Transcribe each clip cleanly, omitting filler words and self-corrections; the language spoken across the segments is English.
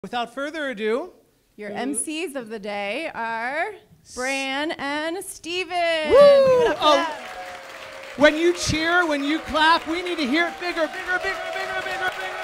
Without further ado, your MCs of the day are Bran and Steven. Woo! Oh, when you cheer, when you clap, we need to hear it bigger, bigger, bigger, bigger, bigger, bigger.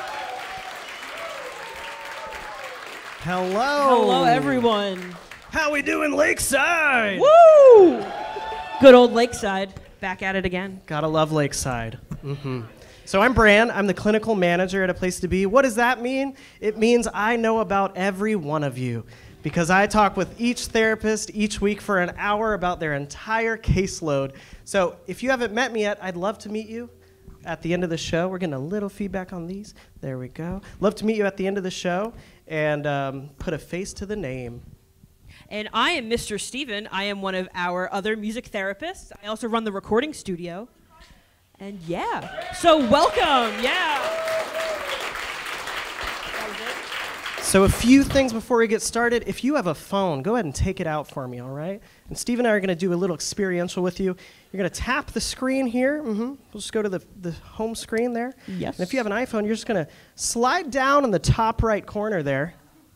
Hello. Hello, everyone. How we doing, Lakeside? Woo! Good old Lakeside. Back at it again. Gotta love Lakeside. So I'm Bran. I'm the clinical manager at A Place to Be. What does that mean? It means I know about every one of you because I talk with each therapist each week for an hour about their entire caseload. So if you haven't met me yet, I'd love to meet you at the end of the show. We're getting a little feedback on these. There we go. Love to meet you at the end of the show and put a face to the name. And I am Mr. Steven. I am one of our other music therapists. I also run the recording studio. And yeah, so welcome, yeah. So a few things before we get started. If you have a phone, go ahead and take it out for me, all right? And Steve and I are going to do a little experiential with you. You're going to tap the screen here. We'll just go to the home screen there. Yes. And if you have an iPhone, you're just going to slide down in the top right corner there.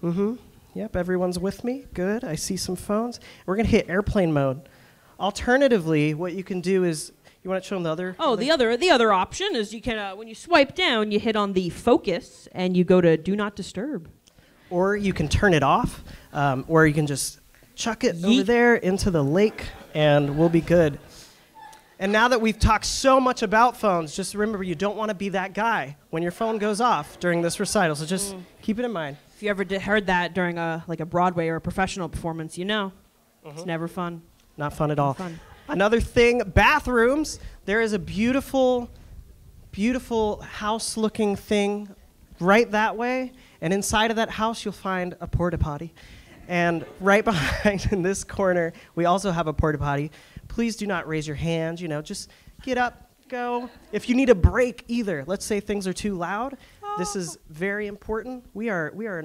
Yep, everyone's with me. Good. I see some phones. We're going to hit airplane mode. Alternatively, what you can do is, you want to show them the other? Oh, the other option is you can, when you swipe down, you hit on the focus and you go to Do Not Disturb. Or you can turn it off, or you can just chuck it over there into the lake, and we'll be good. And now that we've talked so much about phones, just remember you don't want to be that guy when your phone goes off during this recital, so just keep it in mind. If you ever heard that during a Broadway or a professional performance, you know it's never fun. Not fun at all. Fun. Another thing, bathrooms. There is a beautiful, beautiful house-looking thing right that way. And inside of that house, you'll find a porta potty. And right behind in this corner, we also have a porta potty. Please do not raise your hands. Just get up, go. If you need a break, either. Let's say things are too loud. This is very important. We are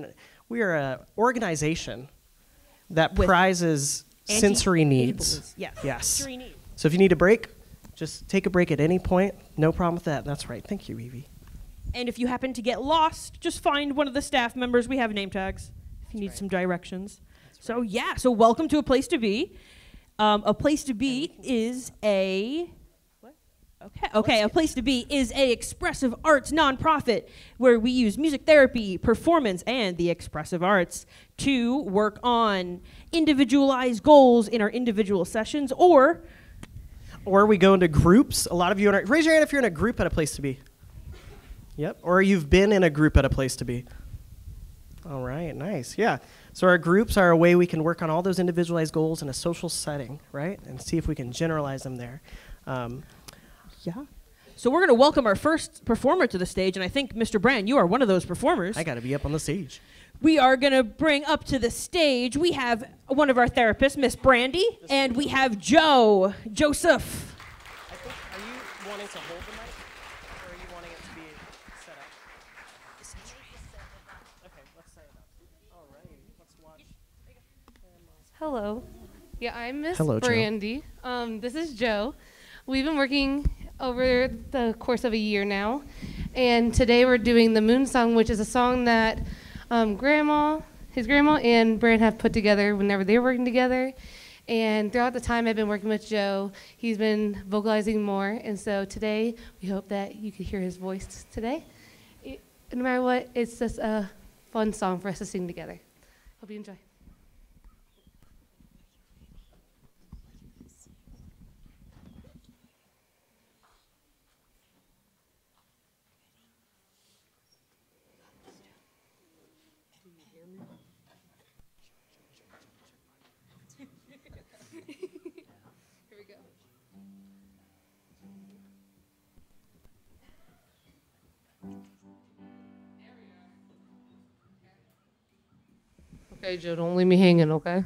an organization that prizes sensory needs. Yes. Sensory needs. So if you need a break, just take a break at any point. No problem with that. That's right. Thank you, Evie. And if you happen to get lost, just find one of the staff members. We have name tags if you need some directions. So yeah, so welcome to A Place to Be. A Place to Be is a... Okay, A Place to Be is a expressive arts nonprofit where we use music therapy, performance, and the expressive arts to work on individualized goals in our individual sessions, or we go into groups. A lot of you raise your hand if you're in a group at A Place to Be. Yep, or you've been in a group at A Place to Be. All right, nice, yeah. So our groups are a way we can work on all those individualized goals in a social setting, right? And see if we can generalize them there. Yeah. So we're going to welcome our first performer to the stage, and I think, Mr. Brand, you are one of those performers. I got to be up on the stage. We are going to bring up to the stage, we have one of our therapists, Miss Brandy, and we have Joseph. I think, are you wanting to hold the mic, or are you wanting it to be set up? Okay, let's set it up. All right, let's watch. Hello. Yeah, I'm Miss Hello, Brandy. This is Joe. We've been working over the course of a year now, and today we're doing the Moon Song, which is a song that his grandma and Bran have put together whenever they were working together. And throughout the time I've been working with Joe, he's been vocalizing more, and so today we hope that you could hear his voice today. No matter what, it's just a fun song for us to sing together. Hope you enjoy. Okay, Joe, don't leave me hanging, okay?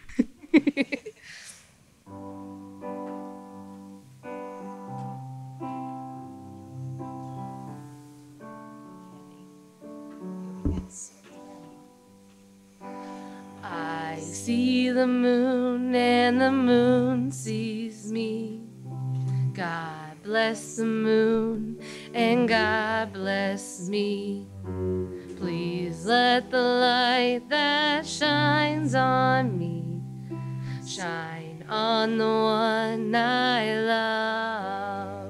I see the moon and the moon sees me. God bless the moon and God bless me. Please let the light that shines on me shine on the one I love.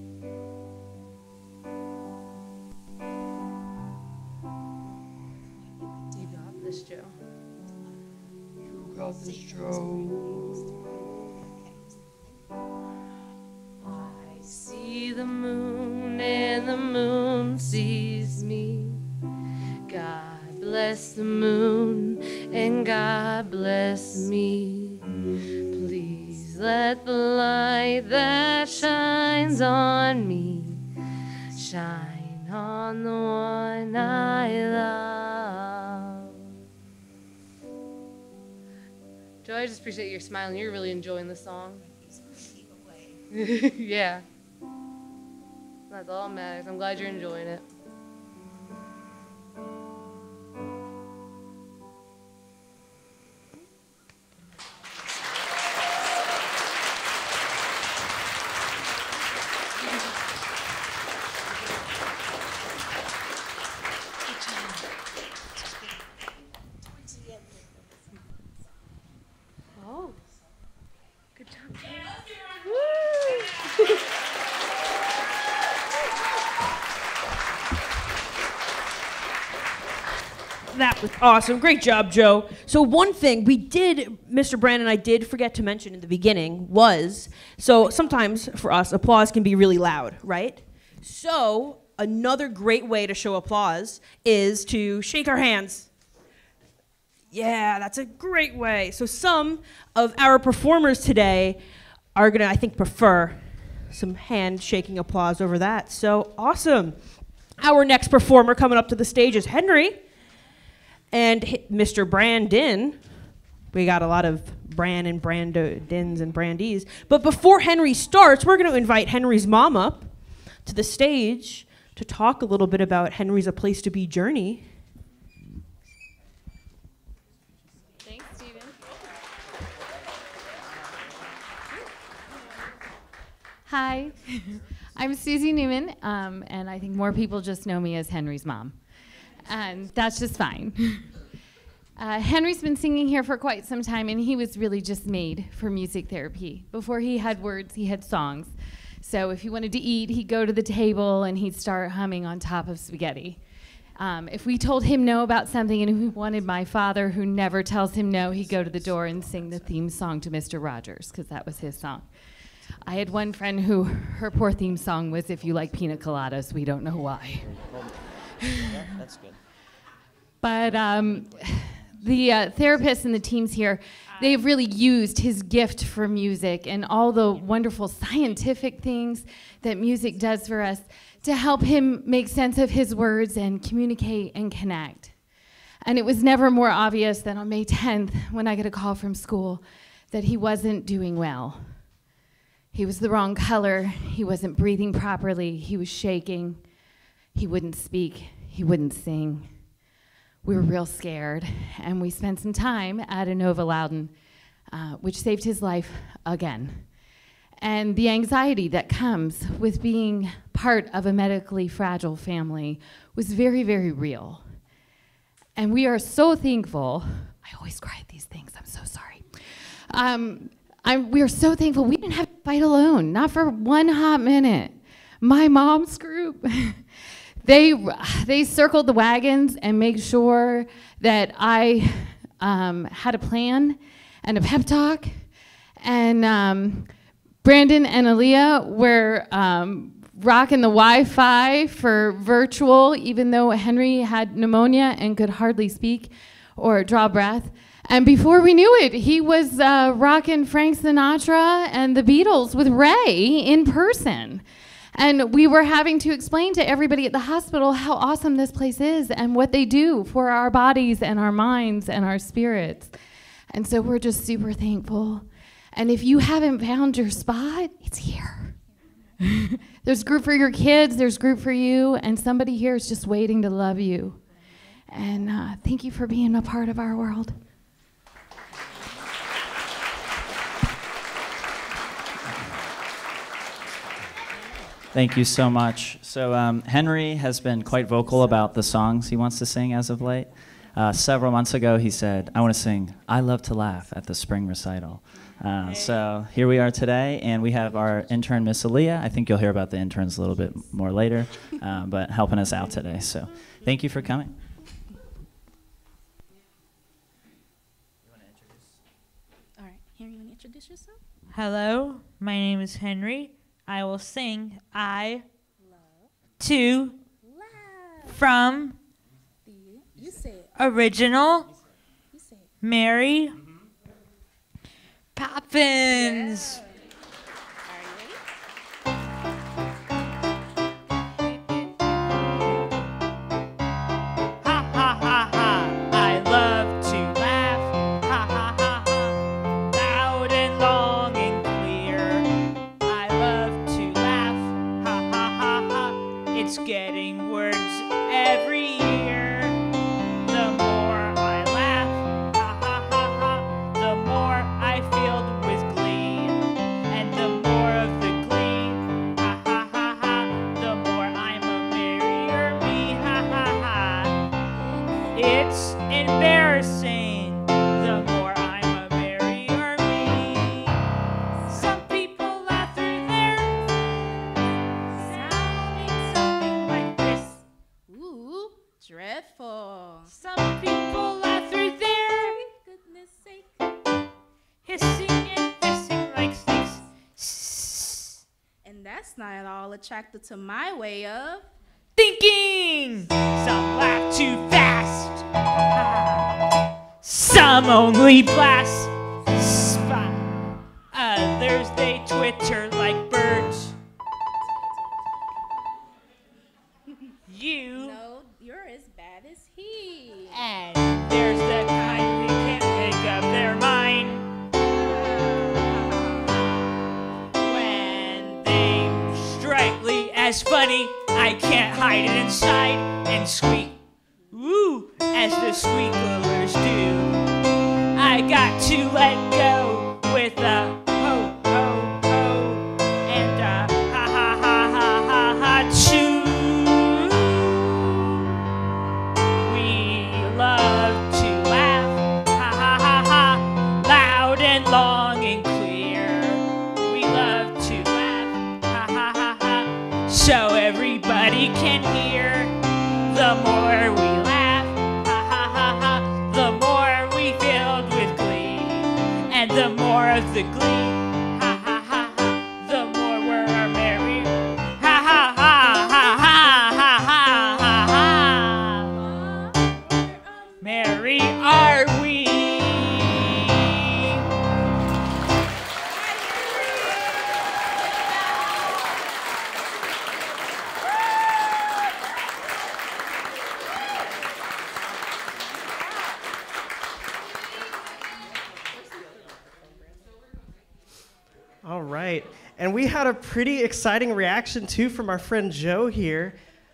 You got this, Joe. You got this, Joe. I see the moon and the moon sees me. God bless the moon and God bless me. Please let the light that shines on me shine on the one I love. Joe, I just appreciate your smiling. You're really enjoying the song. Yeah. That's all that matters. I'm glad you're enjoying it. Oh, good job. Woo! That was awesome. Great job, Joe. So one thing Mr. Brand and I did forget to mention in the beginning was, so sometimes for us, applause can be really loud, right? So another great way to show applause is to shake our hands. Yeah, that's a great way. So some of our performers today are gonna, I think, prefer some hand-shaking applause over that. So awesome. Our next performer coming up to the stage is Henry. And Mr. Brandon, we got a lot of Bran and Brandins and Brandies. But before Henry starts, we're going to invite Henry's mom up to the stage to talk a little bit about Henry's A Place to Be journey. Thanks, Stephen. Hi, I'm Susie Newman, and I think more people just know me as Henry's mom. And that's just fine. Henry's been singing here for quite some time, and he was really just made for music therapy. Before he had words, he had songs. So if he wanted to eat, he'd go to the table and he'd start humming on top of spaghetti. If we told him no about something and he wanted my father, who never tells him no, he'd go to the door and sing the theme song to Mr. Rogers, because that was his song. I had one friend who, her poor theme song was If You Like Pina Coladas, We Don't Know Why. Yeah, that's good. But the therapists and the teams here, they've really used his gift for music and all the wonderful scientific things that music does for us to help him make sense of his words and communicate and connect. And it was never more obvious than on May 10th when I got a call from school that he wasn't doing well. He was the wrong color, he wasn't breathing properly, he was shaking, he wouldn't speak, he wouldn't sing. We were real scared, and we spent some time at Inova Loudon, which saved his life again. And the anxiety that comes with being part of a medically fragile family was very, very real. And we are so thankful. I always cry at these things, I'm so sorry. We are so thankful we didn't have to fight alone, not for one hot minute. My mom's group, they circled the wagons and made sure that I had a plan and a pep talk. And Brandon and Aaliyah were rocking the Wi-Fi for virtual, even though Henry had pneumonia and could hardly speak or draw breath. And before we knew it, he was rocking Frank Sinatra and the Beatles with Ray in person. And we were having to explain to everybody at the hospital how awesome this place is and what they do for our bodies and our minds and our spirits. And so we're just super thankful. And if you haven't found your spot, it's here. There's group for your kids, there's group for you, and somebody here is just waiting to love you. And thank you for being a part of our world. Thank you so much. So Henry has been quite vocal about the songs he wants to sing as of late. Several months ago, he said, I want to sing I Love to Laugh at the Spring Recital. So here we are today, and we have our intern, Miss Aaliyah. I think you'll hear about the interns a little bit more later, but helping us out today. So thank you for coming. All right, Henry, you want to introduce yourself? Hello, my name is Henry. I will sing I Love to Laugh. From You say it. original You say it. Mary Poppins. Ha ha ha ha, I love to laugh. Ha ha ha ha, loud and long and clear. I love to laugh. Ha ha ha ha, it's getting worse every year. The more I laugh, ha ha ha ha, the more I filled with glee. And the more of the glee, ha ha ha ha, the more I'm a merrier me. Ha ha ha. It's embarrassing. The more I'm a merrier me. Some people laugh through their sounding something like this. Ooh, dreadful. Some people laugh through their Goodness sake. hissing and hissing like snakes. And that's not at all attractive to my way of. Thinking. Some laugh too fast. Some only blast. Spot. Others they twitter like birds. You. No, you're as bad as he. And there's the kind who can't make up their mind when they strikingly as funny. I can't hide it inside and squeak, woo, as the squeaklers do. I got to let go with a ho ho ho and a ha ha ha ha ha ha choo. We love to laugh, ha ha ha ha, loud and long and clear. We love to laugh, ha ha ha ha, so everybody can hear. The more we laugh, ha ha ha ha, the more we filled with glee. And the more of the glee, ha ha ha ha, the more we're merry. Ha ha ha ha ha ha ha ha ha. Merry are we. All right. And we had a pretty exciting reaction, too, from our friend Joe here.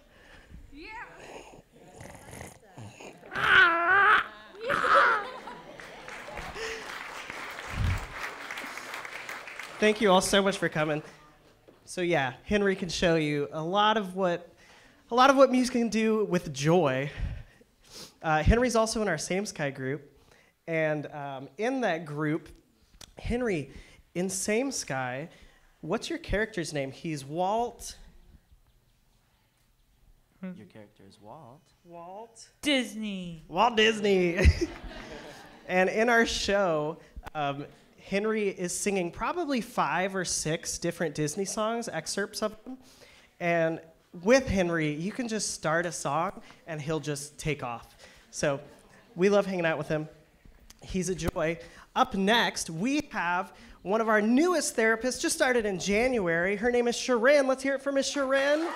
Thank you all so much for coming. So yeah, Henry can show you a lot of what music can do with joy. Henry's also in our Same Sky group, and in that group, Henry, in Same Sky, what's your character's name? He's Walt. Your character is Walt. Walt Disney. Walt Disney. And in our show, Henry is singing probably 5 or 6 different Disney songs, excerpts of them. And with Henry, you can just start a song and he'll just take off. So we love hanging out with him. He's a joy. Up next, we have one of our newest therapists, just started in January. Her name is Sharon. Let's hear it for Miss Sharon.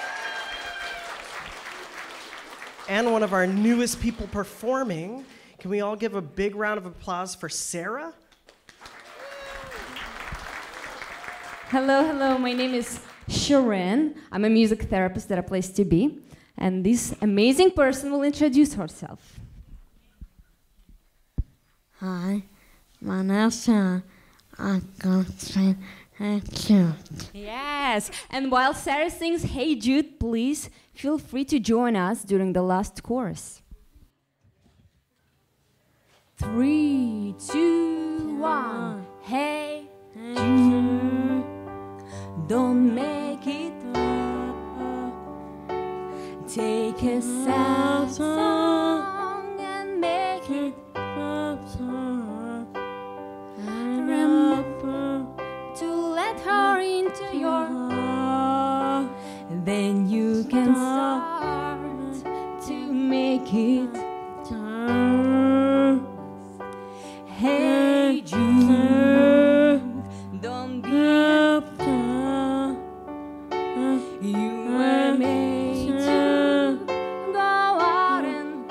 And one of our newest people performing. Can we all give a big round of applause for Sarah? Hello, hello. My name is Sharon. I'm a music therapist at a place to be. And this amazing person will introduce herself. Hi, my name's Sarah. I'm going to sing Yes, and while Sarah sings Hey Jude, please feel free to join us during the last chorus. 3, 2, 1. Hey Jude, don't make it take a sad song and make it remember to let her into your heart. Then you can start to make it turn. Hey Jude, don't be upset. You were made to go out and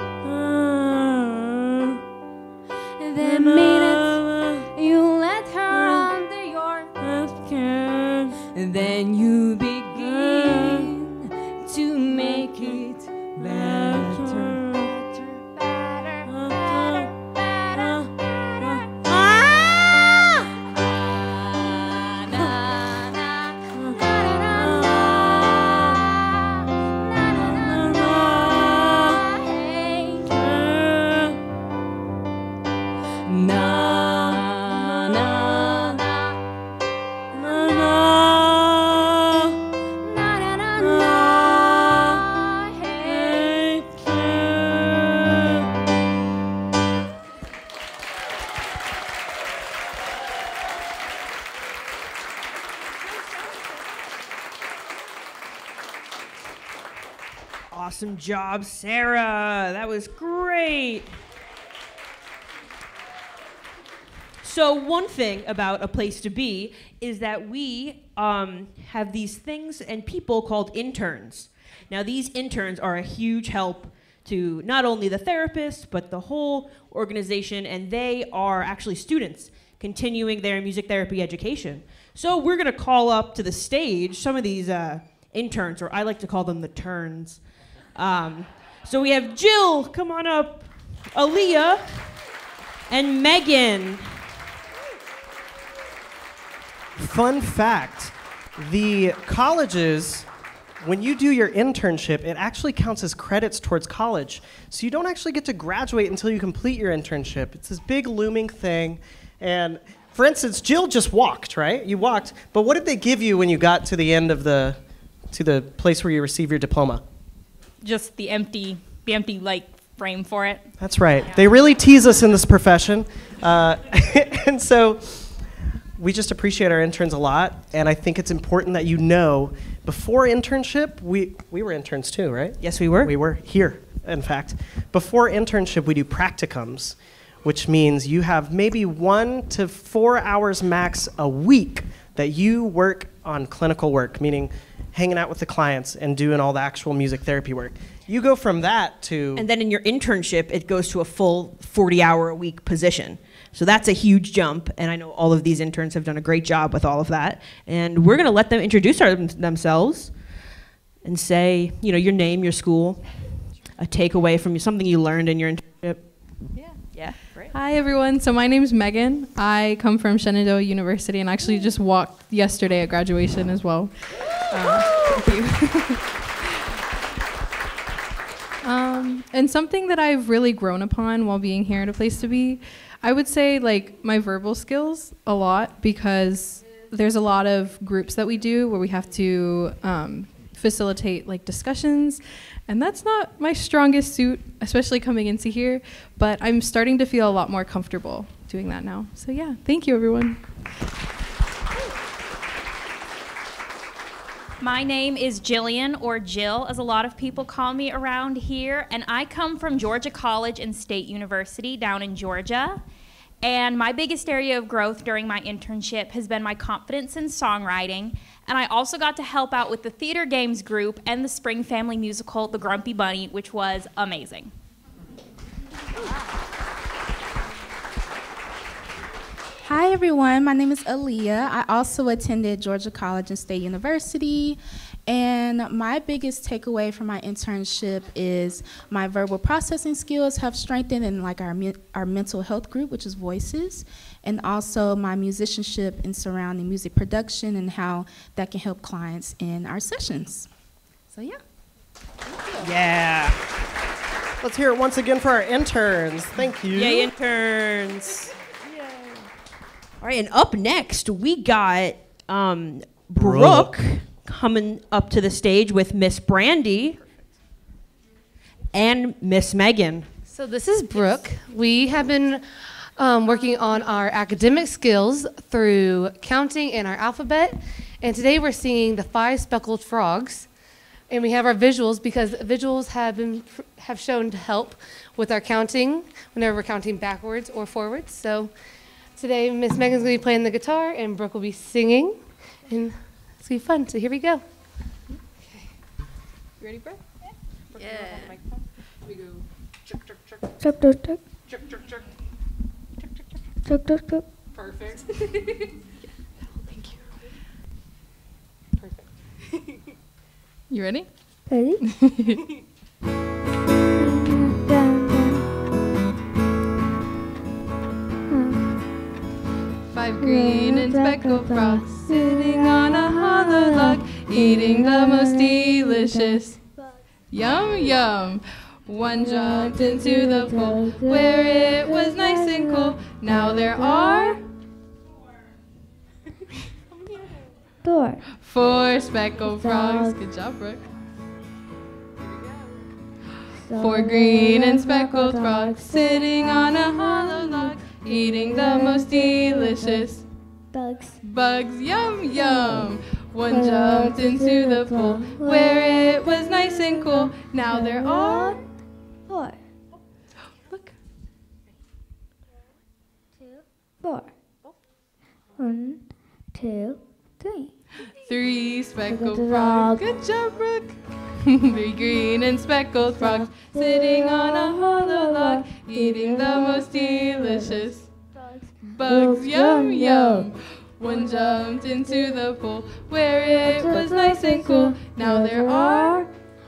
the minute you let her under your skin, then you begin to make it better. Awesome job, Sarah. That was great. So one thing about A Place to Be is that we have these things and people called interns. Now these interns are a huge help to not only the therapist, but the whole organization, and they are actually students continuing their music therapy education. So we're gonna call up to the stage some of these interns, or I like to call them the turns. So we have Jill, come on up, Aaliyah, and Megan. Fun fact, the colleges, when you do your internship, it actually counts as credits towards college. So you don't actually get to graduate until you complete your internship. It's this big looming thing. And for instance, Jill just walked, right? You walked, but what did they give you when you got to the end of the place where you receive your diploma? Just the empty like frame for it. That's right. Yeah. They really tease us in this profession. And so we just appreciate our interns a lot. And I think it's important that you know, before internship, we were interns too, right? Yes, we were. We were here, in fact. Before internship, we do practicums, which means you have maybe 1 to 4 hours max a week that you work on clinical work, meaning hanging out with the clients and doing all the actual music therapy work. You go from that to... And then in your internship, it goes to a full 40-hour-a-week position. So that's a huge jump, and I know all of these interns have done a great job with all of that. And we're gonna let them introduce themselves and say, you know, your name, your school, a takeaway from something you learned in your internship. Yeah, great. Hi everyone, so my name is Megan. I come from Shenandoah University and actually just walked yesterday at graduation as well. Thank you. And something that I've really grown upon while being here at A Place to Be, I would say like my verbal skills a lot, because there's a lot of groups that we do where we have to facilitate like discussions, and that's not my strongest suit, especially coming into here, but I'm starting to feel a lot more comfortable doing that now. So yeah, thank you everyone. My name is Jillian, or Jill, as a lot of people call me around here, and I come from Georgia College and State University down in Georgia. And my biggest area of growth during my internship has been my confidence in songwriting, and I also got to help out with the theater games group and the spring family musical, The Grumpy Bunny, which was amazing. Hi everyone, my name is Aaliyah. I also attended Georgia College and State University, And my biggest takeaway from my internship is my verbal processing skills have strengthened in like our mental health group, which is Voices, and also my musicianship in surrounding music production and how that can help clients in our sessions. So yeah. Thank you. Yeah. Let's hear it once again for our interns. Thank you. Yay, interns. Yay. All right, and up next, we got Brooke coming up to the stage with Miss Brandy and Miss Megan. So this is Brooke. We have been working on our academic skills through counting and our alphabet. And today we're singing the 5 Speckled Frogs. And we have our visuals because visuals have shown to help with our counting whenever we're counting backwards or forwards. So today Miss Megan's going to be playing the guitar and Brooke will be singing. And it's going to be fun. So here we go. Okay. You ready, Brooke? Yeah. We go. Chuck, chuck, chuck. Chuck, chuck, chuck. Chuck, chuck, chuck. Chuck, chuck, chuck. Perfect. Thank you. Perfect. You ready? Ready? Five green and speckled frogs sitting on a hollow log, eating the most delicious. Yum, yum. One jumped into the pool where it was nice and cool. Now there are 4 speckled frogs. Good job, Brooke. 4 green and speckled frogs sitting on a hollow log, eating the most delicious bugs. Yum, yum. One jumped into the pool where it was nice and cool. Now there are 4. Look. 4. 1, 2, 3. 3 speckled frogs. Good job, Brooke. 3 green and speckled frogs sitting on a hollow log, eating the most delicious bugs. Yum, yum. One jumped into the pool where it was nice and cool. Now there are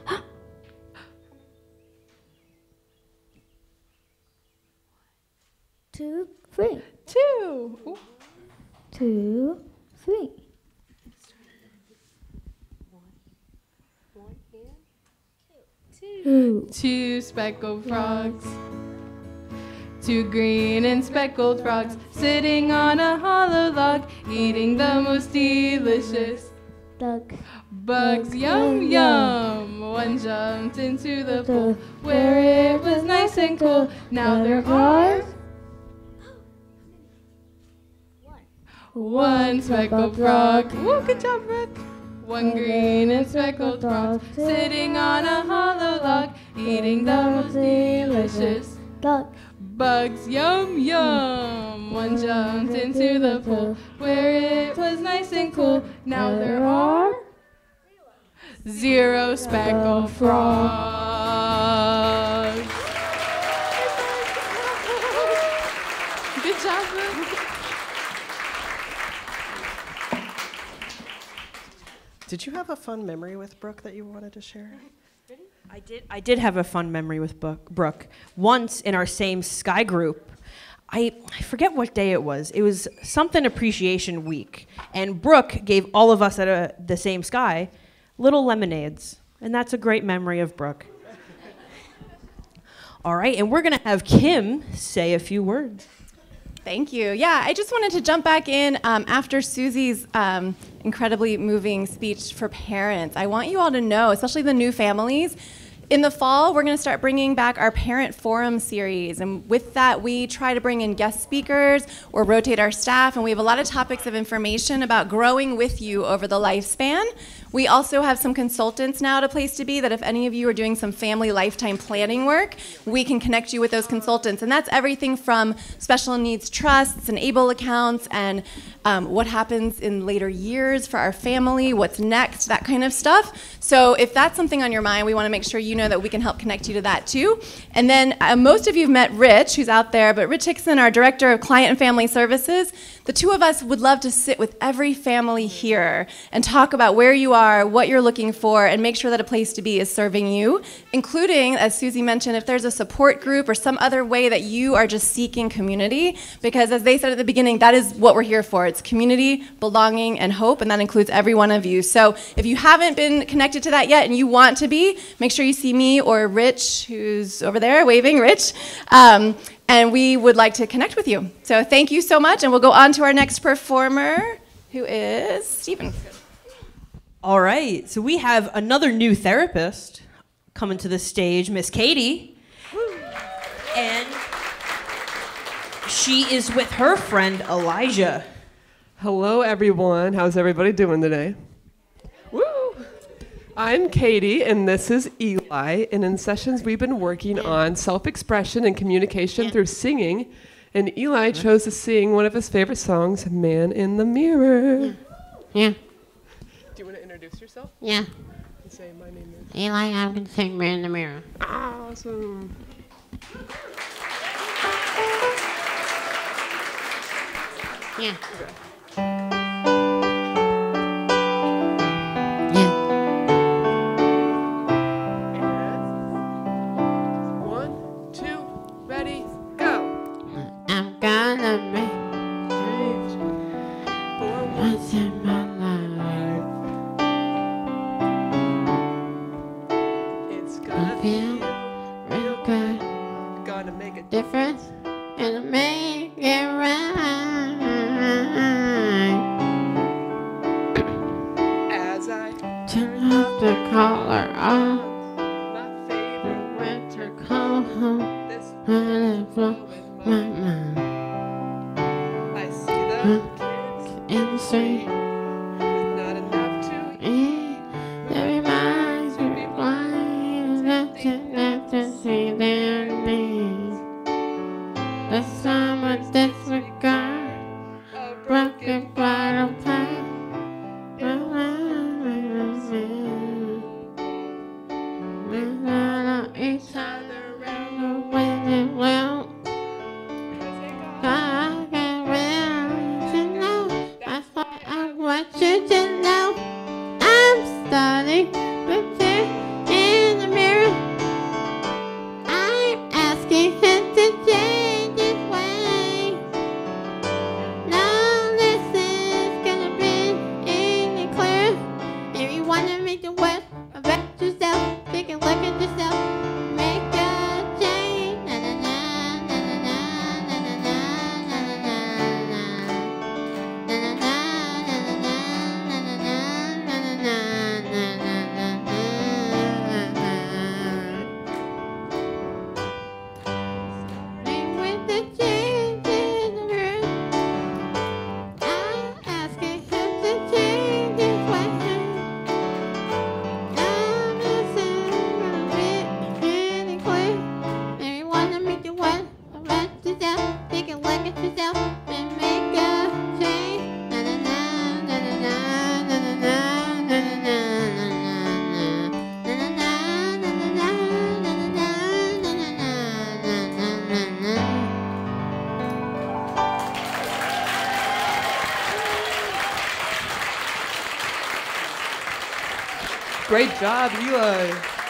2, 3. 2. 2, 3. 2 speckled frogs. 2 green and speckled frogs sitting on a hollow log, eating the most delicious bugs. Yum, yum. One jumped into the pool where it was nice and cool. Now there are 1 speckled frog. Woo, good job, Brooke. 1 green and speckled frog sitting on a hollow log, eating the most delicious bugs. Yum, yum. One jumped into the pool where it was nice and cool. Now there are 0 speckled frogs. Good job, Brooke. Did you have a fun memory with Brooke that you wanted to share? I did have a fun memory with Brooke. Once in our same Sky group, I forget what day it was. It was something appreciation week. And Brooke gave all of us at the same Sky little lemonades. And that's a great memory of Brooke. All right, and we're going to have Kim say a few words. Thank you. Yeah, I just wanted to jump back in after Susie's incredibly moving speech for parents. I want you all to know, especially the new families, in the fall, we're going to start bringing back our Parent Forum series. And with that, we try to bring in guest speakers or rotate our staff. And we have a lot of topics of information about growing with you over the lifespan. We also have some consultants now at A Place to Be that if any of you are doing some family lifetime planning work, we can connect you with those consultants. And that's everything from special needs trusts and ABLE accounts and what happens in later years for our family, what's next, that kind of stuff. So if that's something on your mind, we want to make sure you know that we can help connect you to that too. And then most of you have met Rich, who's out there, but Rich Hickson, our Director of Client and Family Services, the two of us would love to sit with every family here and talk about where you are are, what you're looking for, and make sure that a place to be is serving you, including, as Susie mentioned, if there's a support group or some other way that you are just seeking community, because as they said at the beginning, that is what we're here for. It's community, belonging, and hope, and that includes every one of you. So if you haven't been connected to that yet and you want to be, make sure you see me or Rich, who's over there waving, Rich, and we would like to connect with you. So thank you so much, and we'll go on to our next performer, who is Stephen. All right, so we have another new therapist coming to the stage, Miss Katie. And she is with her friend, Elijah. Hello, everyone. How's everybody doing today? Woo! I'm Katie, and this is Eli. And in sessions, we've been working on self-expression and communication through singing. And Eli chose to sing one of his favorite songs, Man in the Mirror. Yeah. Do you want to introduce yourself? Yeah. And say, my name is... Eli, I'm going to sing Man in the Mirror. Awesome. Yeah. One, two, ready, go. I'm gonna make change for once in my life. It's gonna feel real good. Gonna make a difference and make it right. As I turn off the collar off the winter coat, and it blows my mind. I see the kids in the street with not enough to eat. That reminds me blind enough to see their needs. The summer disregard, a broken bottle pie. Each other and the wind it will. I can want you know. That's why I want you to know. I'm starting with you in the mirror. I'm asking him to change his way. Now this is gonna be any clear. If you wanna make the world about yourself, take a look at yourself. Make a change. Na na na na na na na na na na na na with the change in the room. I'm asking him to change his way. Now this is really clear. If you wanna make the world about yourself, take a look at yourself and make a change. Na na na na na na na na na na na na Great job, Eli.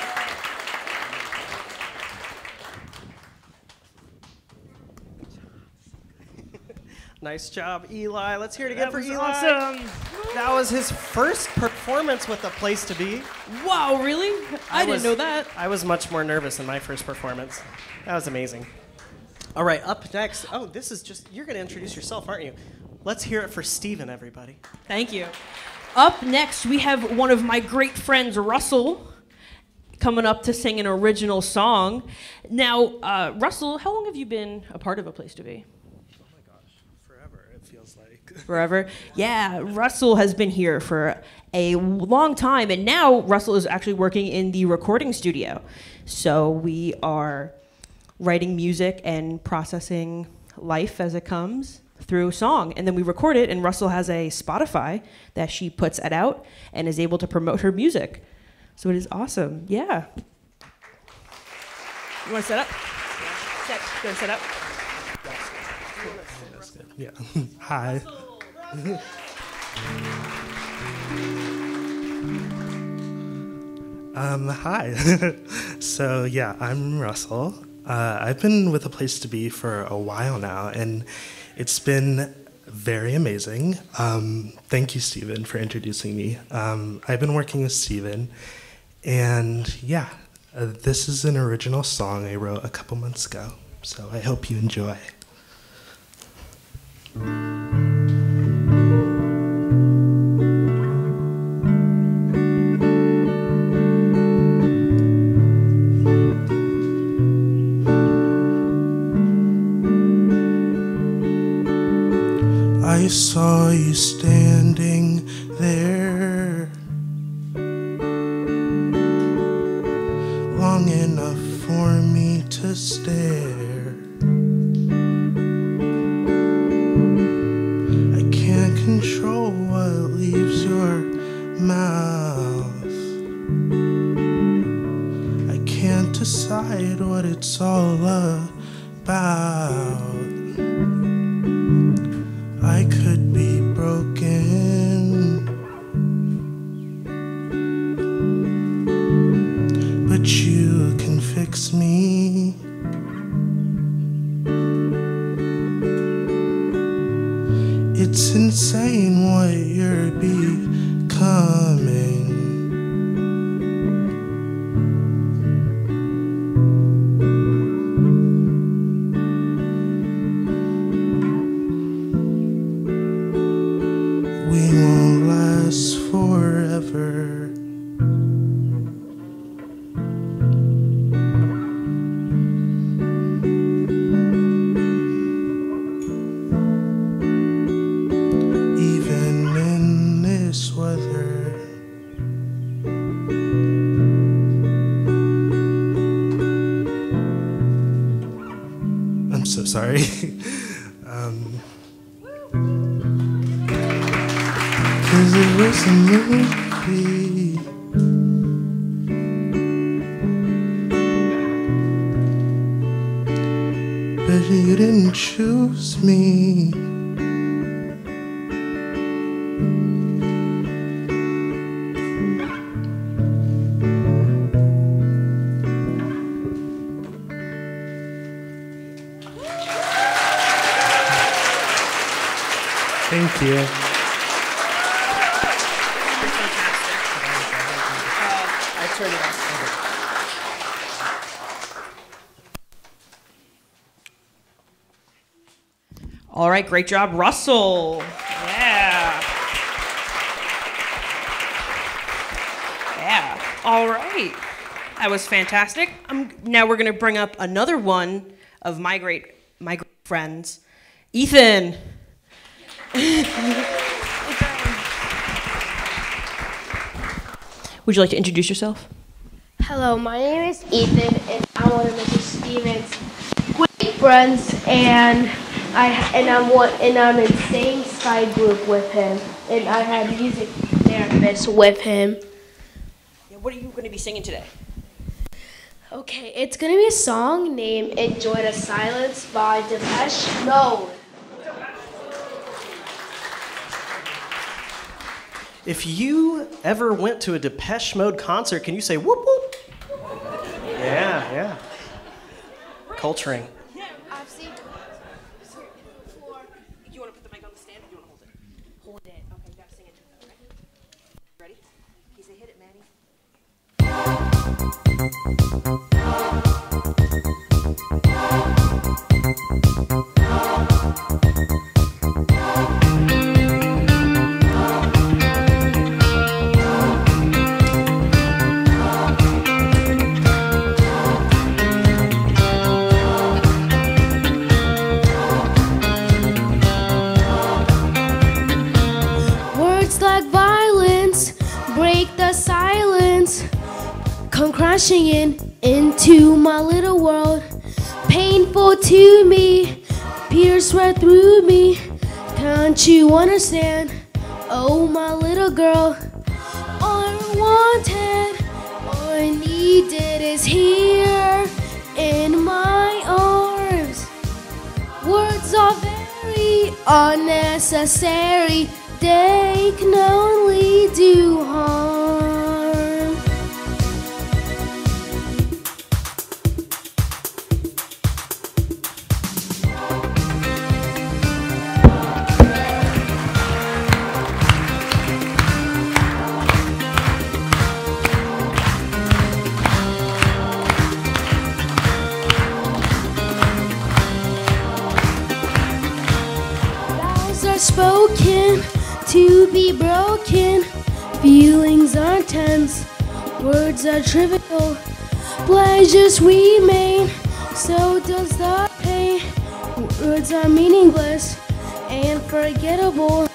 Nice job, Eli. Let's hear it again That for was Eli. awesome. That was his first performance with A Place to Be. Wow, really? I didn't know that. I was much more nervous in my first performance. That was amazing. All right, up next. Oh, this is just, you're going to introduce yourself, aren't you? Let's hear it for Steven, everybody. Thank you. Up next, we have one of my great friends, Russell, coming up to sing an original song. Now, Russell, how long have you been a part of A Place to Be? Forever, it feels like. Forever? Yeah, Russell has been here for a long time, and now Russell is actually working in the recording studio. So we are writing music and processing life as it comes through song, and then we record it, and Russell has a Spotify that she puts it out and is able to promote her music. So it is awesome. Yeah. You want to set up? Set. You want to set up? Yeah. Hi. Hi. So yeah, I'm Russell. I've been with A Place to Be for a while now, and it's been very amazing. Thank you, Stephen, for introducing me. I've been working with Stephen, and yeah, this is an original song I wrote a couple months ago, so I hope you enjoy. I saw you standing there long enough for me to stare. I can't control what leaves your mouth. I can't decide what it's all about. I could be broken, but you can fix me. It's insane what you're becoming. We won't last forever. Even in this weather. I'm so sorry. Cause it was a movie. But you didn't choose me. Thank you. I turn it off. All right, great job, Russell. Yeah. Yeah. All right. That was fantastic. Now we're going to bring up another one of my great friends, Ethan. Would you like to introduce yourself? Hello, my name is Ethan, and I'm one of Mr. Stevens' great friends, and I'm in the same Sky group with him, and I have music therapists with him. Yeah, what are you going to be singing today? Okay, it's gonna be a song named "Enjoy the Silence" by Depeche Mode. If you ever went to a Depeche Mode concert, can you say whoop whoop? Yeah. Culturing. Yeah, I've seen it. Do you want to put the mic on the stand or do you want to hold it? Hold it. Okay, you got to sing it. Okay. Ready? He said, hit it, Manny. Words like violence break the silence, come crashing into my little world. Painful to me, pierce right through me. Can't you understand? Oh, my little girl, unwanted, unneeded is here in my arms. Words are very unnecessary, they can only do harm. are spoken to be broken. Feelings are tense, words are trivial. Pleasures remain, so does the pain. Words are meaningless and forgettable.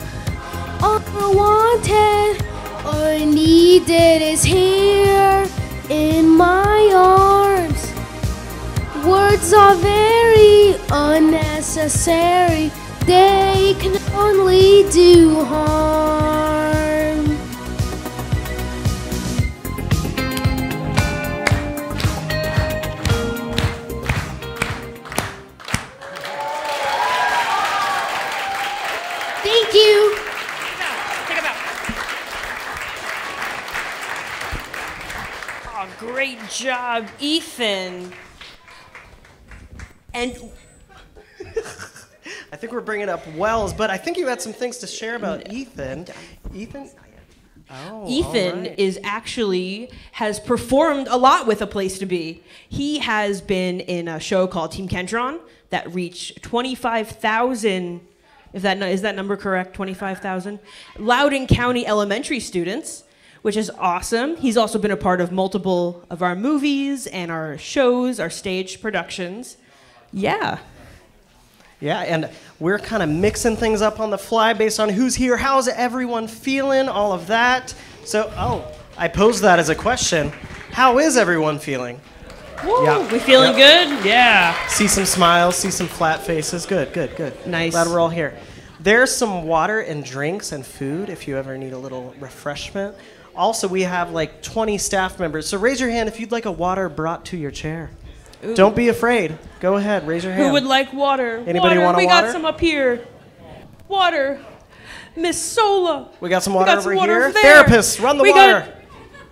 Unwanted or needed is here in my arms. Words are very unnecessary. They can only do harm. Thank you. Oh, great job, Ethan. And I think we're bringing up Wells, but I think you had some things to share about Ethan. Ethan? Oh, Ethan all right. has performed a lot with A Place to Be. He has been in a show called Team Kentron that reached 25,000, is that number correct, 25,000? Loudoun County elementary students, which is awesome. He's also been a part of multiple of our movies and our shows, our stage productions. Yeah. Yeah, and we're kind of mixing things up on the fly based on who's here, how's everyone feeling, all of that. So, I posed that as a question. How is everyone feeling? Woo, Yeah. we feeling Yep. good? Yeah. See some smiles, see some flat faces. Good, good, good. Nice. Glad we're all here. There's some water and drinks and food if you ever need a little refreshment. Also, we have like 20 staff members, so raise your hand if you'd like a water brought to your chair. Ooh. Don't be afraid. Go ahead, raise your hand. Who would like water? Anybody water. want a We water? got some up here. Water. Miss Sola. We got some water over here. over there. Therapists, run the We water. got-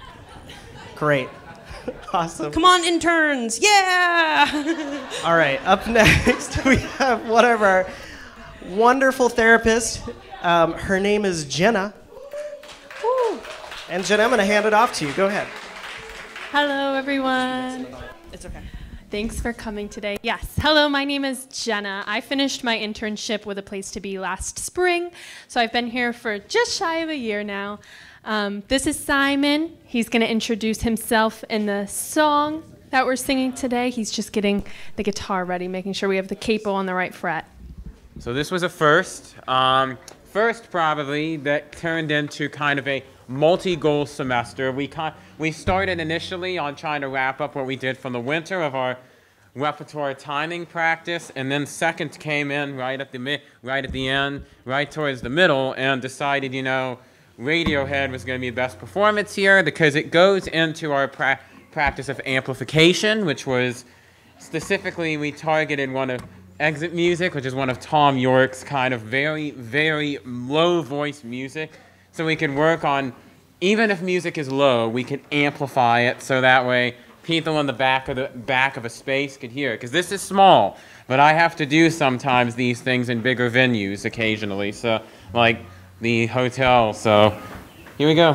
Great. Awesome. Come on, interns. Yeah. All right, up next, we have one of our wonderful therapists. Her name is Jenna. Woo. And Jenna, I'm going to hand it off to you. Go ahead. Hello, everyone. It's okay. Thanks for coming today. Yes. Hello, my name is Jenna. I finished my internship with A Place to Be last spring, so I've been here for just shy of a year now. This is Simon. He's going to introduce himself in the song that we're singing today. He's just getting the guitar ready, making sure we have the capo on the right fret. So this was a first. First, probably, that turned into kind of a multi-goal semester. We started initially on trying to wrap up what we did from the winter of our repertoire timing practice, and then second came in right at the end, right towards the middle, and decided, Radiohead was going to be the best performance here because it goes into our practice of amplification, which was specifically we targeted one of Exit Music, which is one of Tom York's kind of very, very low voice music. So we can work on, even if music is low, we can amplify it so that way people in the back of a space could hear it. Because this is small, but I have to do sometimes these things in bigger venues occasionally. So like the hotel. So here we go.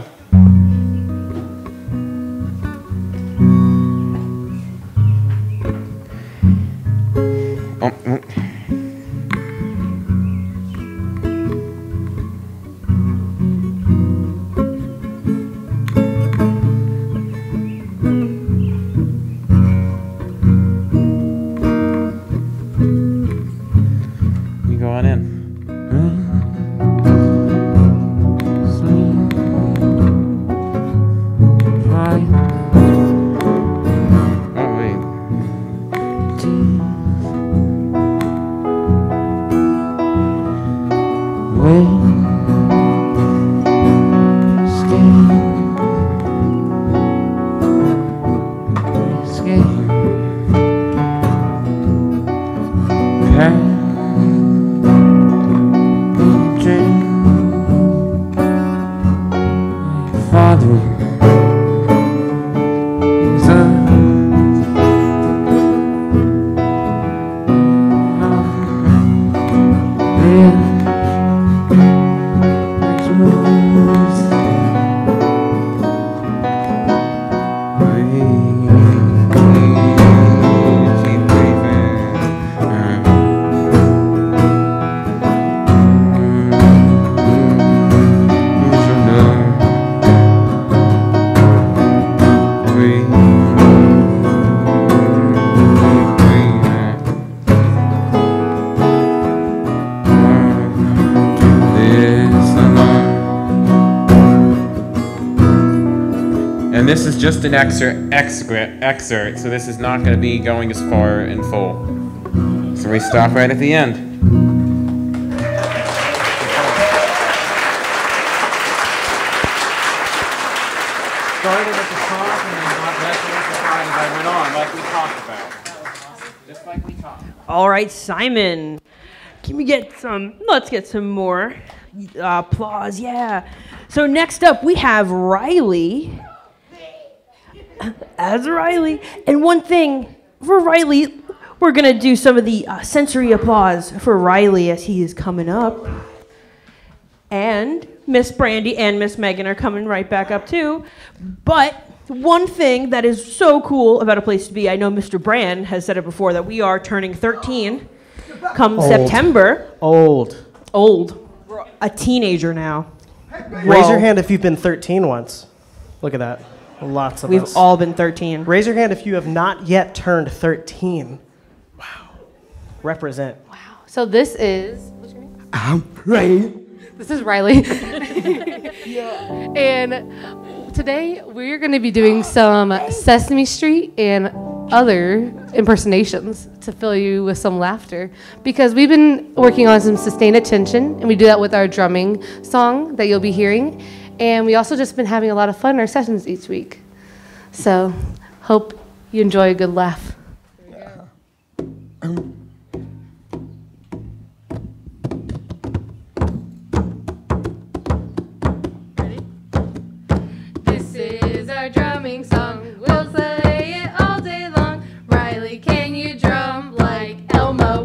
You go on in. Oh, wait. this is just an excerpt, so this is not going to be going as far in full. So we stop right at the end. Started at the top and then got back to the side as I went on, like we talked about. Just like we talked. All right, Simon. Let's get some more applause, yeah. So next up we have Riley. As Riley. And one thing for Riley, we're gonna do some of the sensory applause for Riley as he is coming up. And Miss Brandy and Miss Megan are coming right back up too. But one thing that is so cool about A Place to Be, I know Mr. Brand has said it before, that we are turning 13 come September. Old. We're a teenager now. Raise your hand if you've been 13 once. Look at that. Lots of We've us. all been 13. Raise your hand if you have not yet turned 13. Wow. Represent. So this is, what's your name? I'm Ray. This is Riley. And today we're going to be doing some Sesame Street and other impersonations to fill you with some laughter, because we've been working on some sustained attention, and we do that with our drumming song that you'll be hearing. And we also just been having a lot of fun in our sessions each week. So hope you enjoy a good laugh. This is our drumming song. We'll play it all day long. Riley, can you drum like Elmo?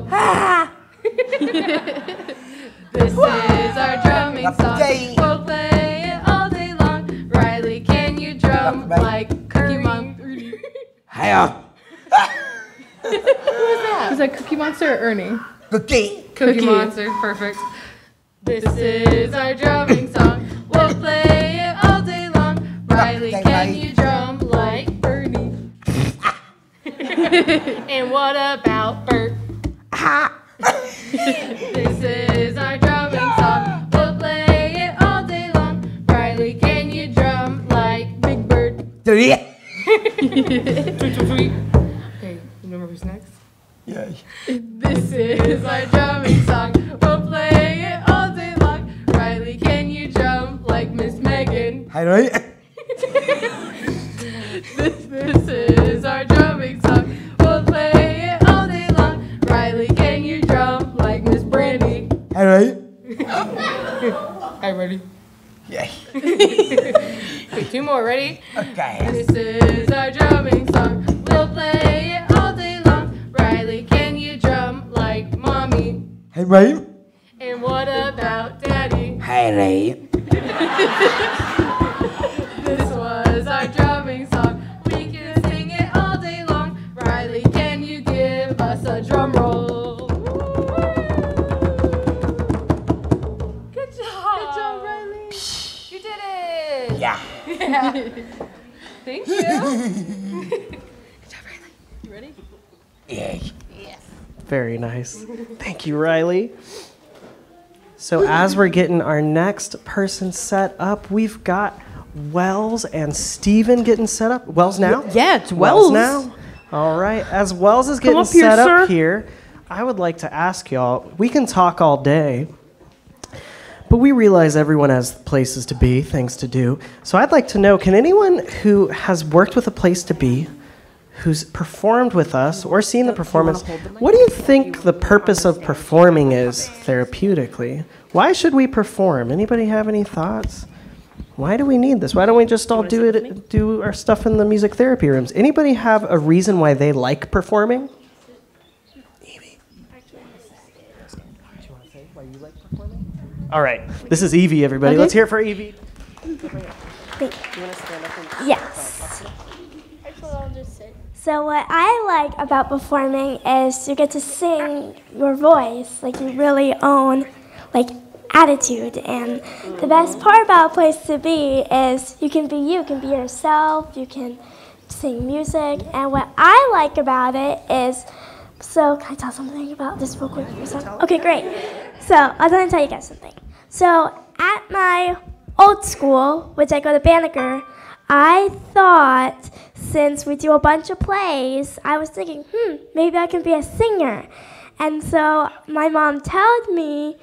This is our drumming song. We'll play it all day long. Riley, can you drum like Cookie Monster? Hiya. Who was that? Was that Cookie Monster or Ernie? Cookie Monster, perfect. This is our drumming song. We'll play it all day long. Riley, can you drum like Ernie? And what about Bert? This is our drumming song. We'll play it all day long. Riley, can you drum like Big Bird? Okay, remember who's next? Yeah. This is our drumming song. We'll play it all day long. Riley, can you drum like Miss Megan? Hi, right? This is our drumming song. We'll play it all day long. Riley, can you drum like Miss Brandy? Hi, right? Hi, ready? Yeah. Okay, two more, ready? Okay. This is our drumming song. We'll play it all day long. Riley, can you drum like Mommy? Hi, right? And what about Daddy? Hi, right? This was our drumming song. We can sing it all day long. Riley, can you give us a drum roll? Good job. Good job, Riley. You did it. Yeah. Yeah. Thank you. Good job, Riley. You ready? Yeah. Yes. Very nice. Thank you, Riley. So as we're getting our next person set up, we've got Wells and Steven getting set up. Wells now? Yeah, it's Wells. now. All right. As Wells is Come getting up here, set sir. up here, I would like to ask y'all, we can talk all day, but we realize everyone has places to be, things to do. So I'd like to know, can anyone who has worked with A Place to Be, who's performed with us or seen the performance, what do you think the purpose of performing is therapeutically? Why should we perform? Anybody have any thoughts? Why do we need this? Why don't we just all do our stuff in the music therapy rooms? Anybody have a reason why they like performing? Evie. All right, this is Evie, everybody. Okay. Let's hear it for Evie. Yes. So what I like about performing is you get to sing your voice, like you really own, like attitude. And the best part about A Place to Be is you, can be yourself, you can sing music. And what I like about it is, so can I tell something about this real quick? Okay, great. So I was gonna tell you guys something. So at my old school, which I go to Banneker, I thought since we do a bunch of plays, I was thinking, maybe I can be a singer. And so my mom told me,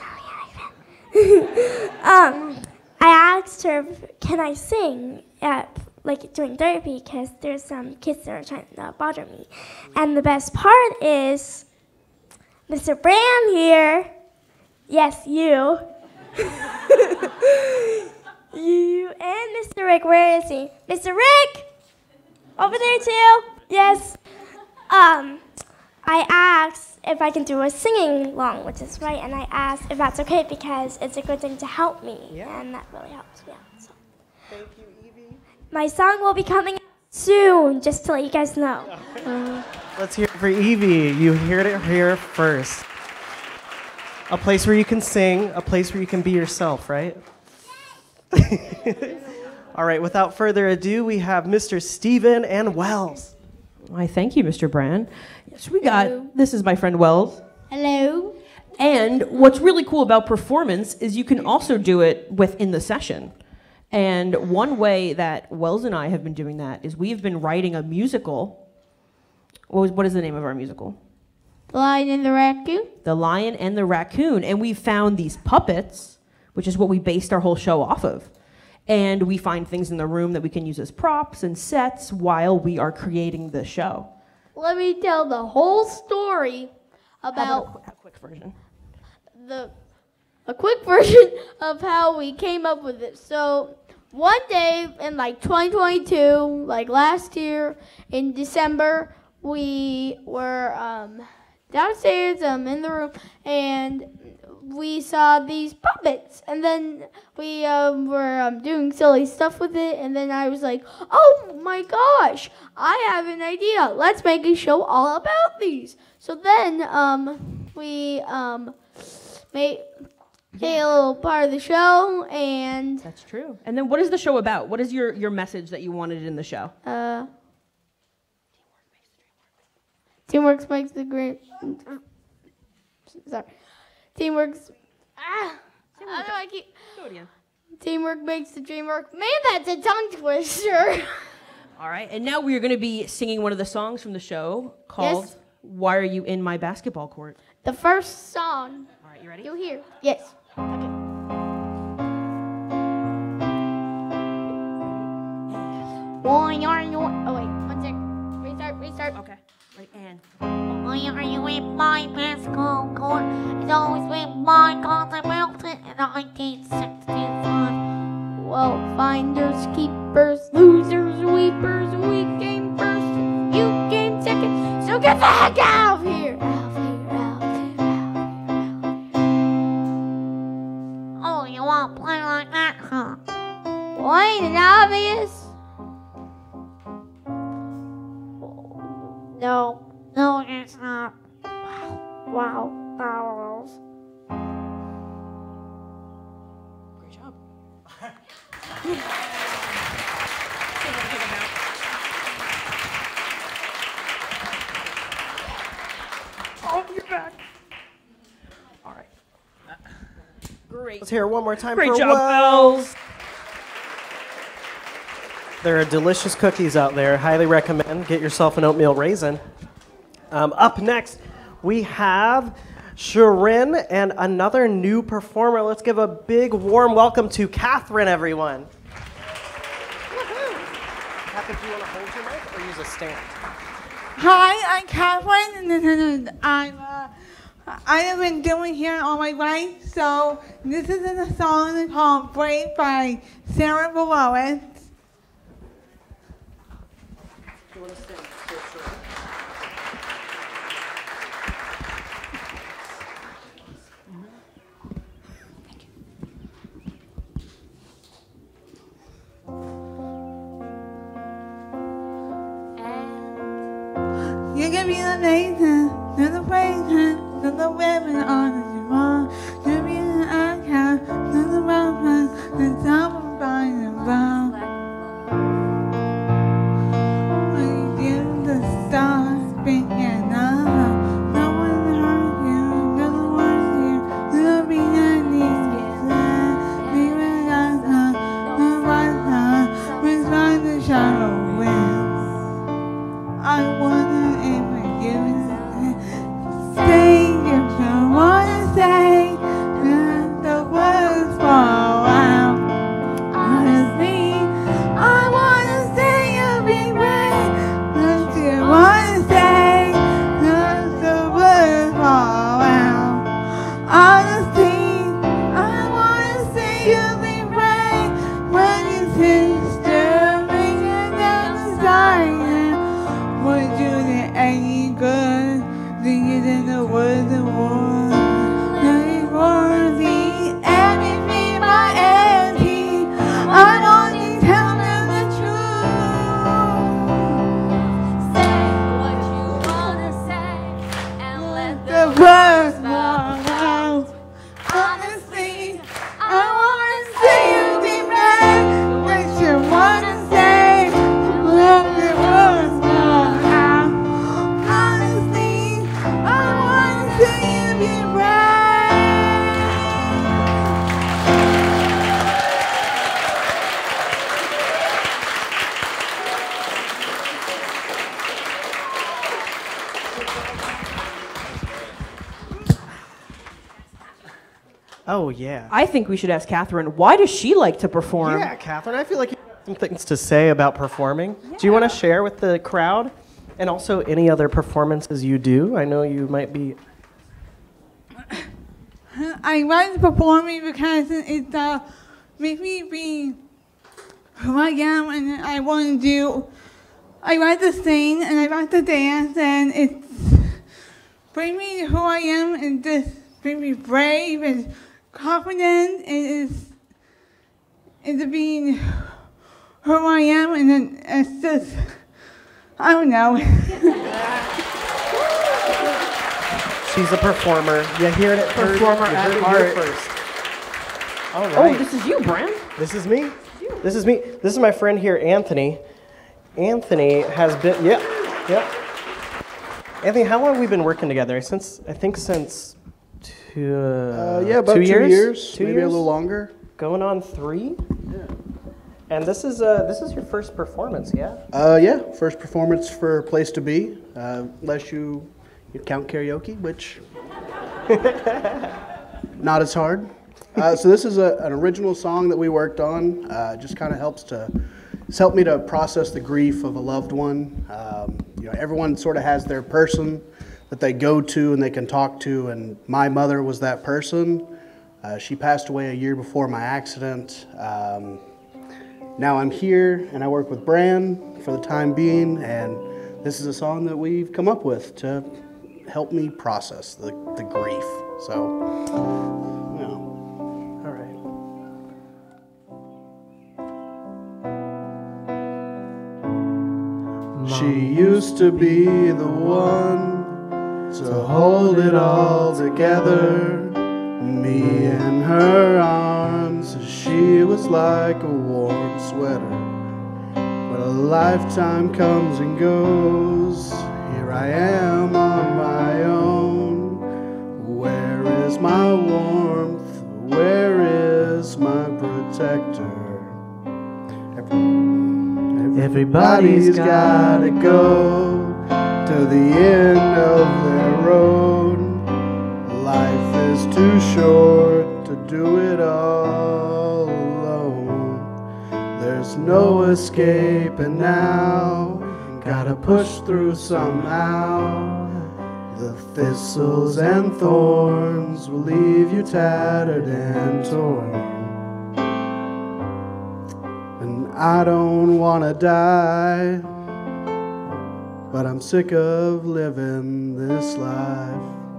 I asked her, can I sing at during therapy, because there's some kids that are trying to bother me. And the best part is Mr. Brand here. Yes, you. You and Mr. Rick. Where is he? Mr. Rick! Over there too? Yes. I asked if I can do a singing along, which is right, and I asked if that's okay because it's a good thing to help me, and that really helps me out. So. Thank you, Evie. My song will be coming out soon, just to let you guys know. Let's hear it for Evie. You heard it here first. A place where you can sing, a place where you can be yourself, right? All right, without further ado, we have Mr. Stephen and Wells. Why, thank you, Mr. Brand. Yes, this is my friend Wells. Hello. And what's really cool about performance is you can also do it within the session. And one way that Wells and I have been doing that is we've been writing a musical. What is the name of our musical? The Lion and the Raccoon. The Lion and the Raccoon. And we found these puppets, which is what we based our whole show off of. And we find things in the room that we can use as props and sets while we are creating the show. Let me tell the whole story about a quick version. A quick version of how we came up with it. So one day in 2022, last year in December, we were downstairs in the room, and we saw these puppets, and then we were doing silly stuff with it, and then I was like, oh my gosh, I have an idea. Let's make a show all about these. So then we made a little part of the show, and... That's true. And then what is the show about? What is your message that you wanted in the show? Teamwork makes the dream. Sorry. Teamwork's. How do I keep? Go again. Teamwork makes the dream work. Man, that's a tongue twister. All right, and now we are going to be singing one of the songs from the show called "Why Are You in My Basketball Court?" The first song. All right, you ready? You hear? Yes. Okay. Why are you? Oh wait, one sec. Restart. Okay. Right, and. Why are you in my basketball court? It's always been my cause I built it in 1965. Well, finders, keepers, losers, weepers, we came first, you came second, so get the heck out of here! Oh, you want to play like that, huh? Well, ain't it obvious? No. No, it's not. Wow. Great job. Oh, you're back. All right. Great. Let's hear it one more time Great for job, Wells. There are delicious cookies out there. Highly recommend. Get yourself an oatmeal raisin. Up next, we have Sharon and another new performer. Let's give a big, warm welcome to Catherine, everyone. Catherine, do you want to hold your mic or use a stand? Hi, I'm Catherine, and I have been doing here all my life, so this is a song called Brave by Sarah Bareilles. Do you want to stand? You can be the nation, to the patient, to the women on the wall. You be the outcast, to the mountain, the top of by the bow. When you the stars, big and hollow, no one hurt you, no one here, no be any get sad. Leave it out, no one, with my Oh, yeah. I think we should ask Catherine, why does she like to perform? Yeah, Catherine, I feel like you have some things to say about performing. Yeah. Do you want to share with the crowd? And also any other performances you do? I know you might be... I like performing because it makes me be who I am and I want to do. I like to sing and I like to dance, and it's bring me to who I am and just bring me brave and confident. It's being who I am, and then it's just, I don't know. She's a performer. You heard it first. Performer You at heard it heart. here first. All Oh, right. this is you, Bran. This is me. This is me. This is my friend here, Anthony. Anthony has been, yep. Anthony, how long have we been working together? I think since about 2 years. 2 years, 2 maybe years? a little longer. Going on 3. Yeah. And this is your first performance, yeah? Yeah, first performance for Place to Be, unless you count karaoke, which not as hard. So this is an original song that we worked on. Just kind of helped me to process the grief of a loved one. Everyone sort of has their person that they go to and they can talk to, and my mother was that person. She passed away a year before my accident. Now I'm here and I work with Bran for the time being, and this is a song that we've come up with to help me process the grief. So, all right. She used to be the one to hold it all together. Me in her arms, she was like a warm sweater. But a lifetime comes and goes. Here I am on my own. Where is my warmth? Where is my protector? Everybody's gotta go to the end of their road. Life is too short to do it all alone. There's no escaping now. Gotta push through somehow. The thistles and thorns will leave you tattered and torn. And I don't wanna die, but I'm sick of living this life.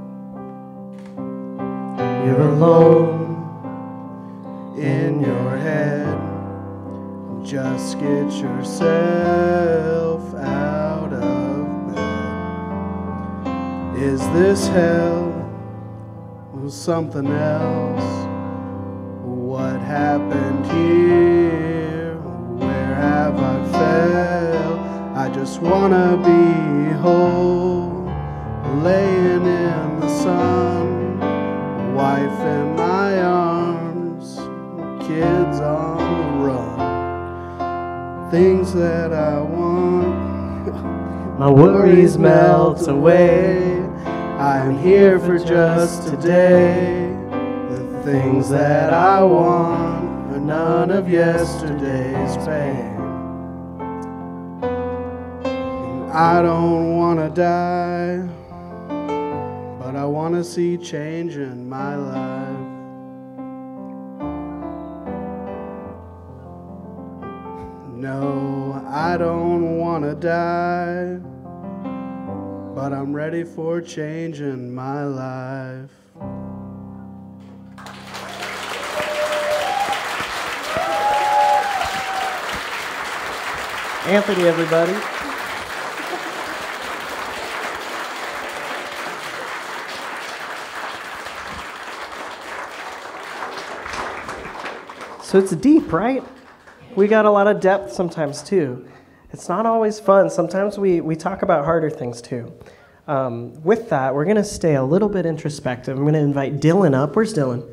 You're alone in your head. Just get yourself out of bed. Is this hell or something else? What happened here? Where have I failed? I just wanna be whole, laying in the sun, wife in my arms, kids on the run. Things that I want, my worries melt away. I'm here for just today. The things that I want are none of yesterday's pain. And I don't wanna die, but I wanna see change in my life. No, I don't wanna die, but I'm ready for change in my life. Anthony, everybody. So it's deep, right? We got a lot of depth sometimes too. It's not always fun. Sometimes we talk about harder things too. With that, we're going to stay a little bit introspective. I'm going to invite Dylan up. Where's Dylan?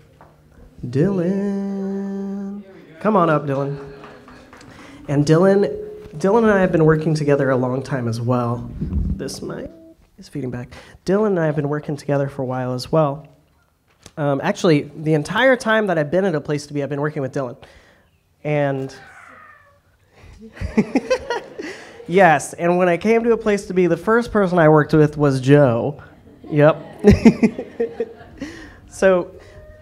Dylan. Come on up, Dylan. And Dylan and I have been working together a long time as well. This mic is feeding back. Dylan and I have been working together for a while as well. Actually, the entire time that I've been at A Place to Be, I've been working with Dylan. And yes, and when I came to A Place to Be, the first person I worked with was Joe. Yep. So,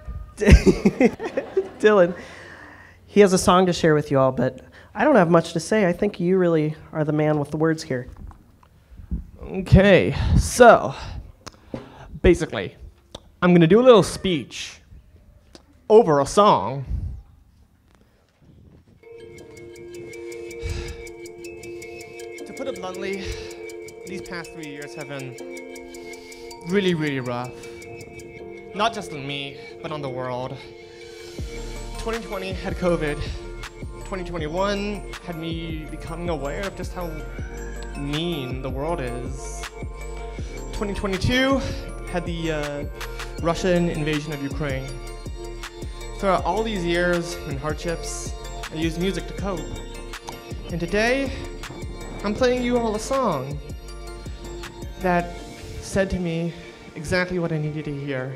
Dylan, he has a song to share with you all, but I don't have much to say. I think you really are the man with the words here. Okay, so basically, I'm going to do a little speech over a song. To put it bluntly, these past 3 years have been really, really rough. Not just on me, but on the world. 2020 had COVID. 2021 had me becoming aware of just how mean the world is. 2022 had the Russian invasion of Ukraine. Throughout all these years and hardships, I used music to cope. And today, I'm playing you all a song that said to me exactly what I needed to hear.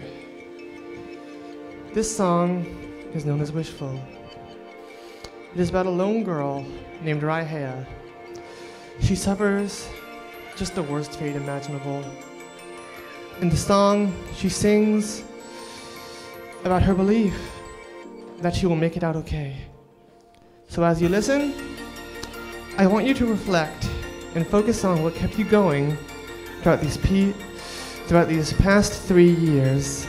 This song is known as Wishful. It is about a lone girl named Raihea. She suffers just the worst fate imaginable. In the song, she sings about her belief that she will make it out okay. So as you listen, I want you to reflect and focus on what kept you going throughout these past 3 years.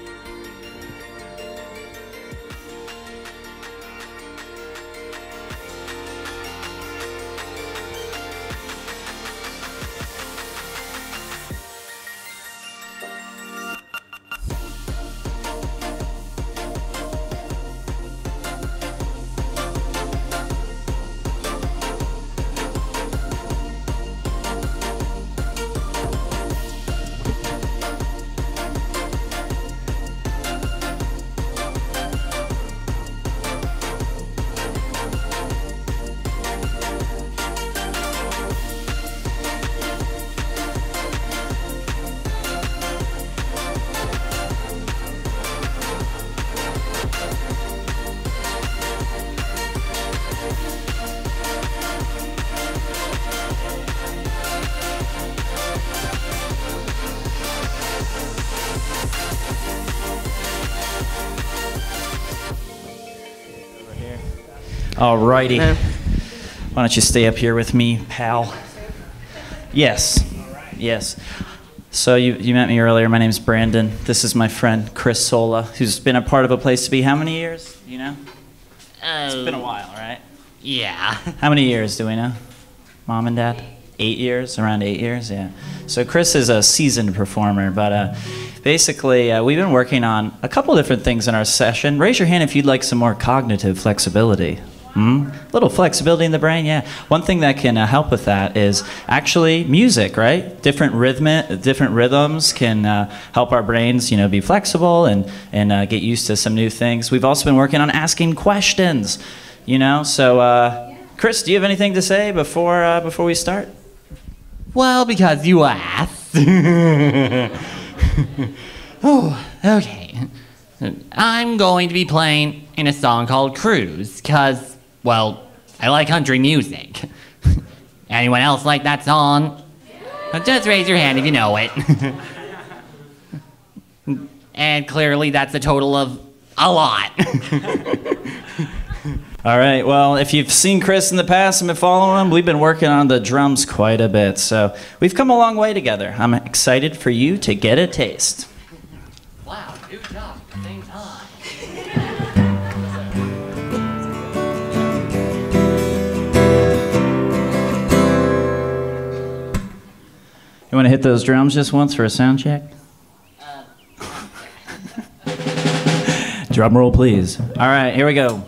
Alrighty. Why don't you stay up here with me, pal? Yes. Yes. So you met me earlier. My name's Brandon. This is my friend Chris Sola, who's been a part of A Place to Be. How many years? You know? It's been a while, right? Yeah. How many years do we know? Mom and Dad? 8 years? Around 8 years? Yeah. So Chris is a seasoned performer, but basically we've been working on a couple different things in our session. Raise your hand if you'd like some more cognitive flexibility. A little flexibility in the brain, yeah. One thing that can help with that is actually music, right? Different rhythms can help our brains, be flexible and get used to some new things. We've also been working on asking questions, So, Chris, do you have anything to say before we start? Well, because you asked. Oh, okay. I'm going to be playing in a song called Cruise, because, well, I like country music. Anyone else like that song? Just raise your hand if you know it. And clearly that's a total of a lot. All right, well, if you've seen Chris in the past and been following him, we've been working on the drums quite a bit, so we've come a long way together. I'm excited for you to get a taste. Wow, good job at the same time. You want to hit those drums just once for a sound check? Drum roll, please. All right, here we go.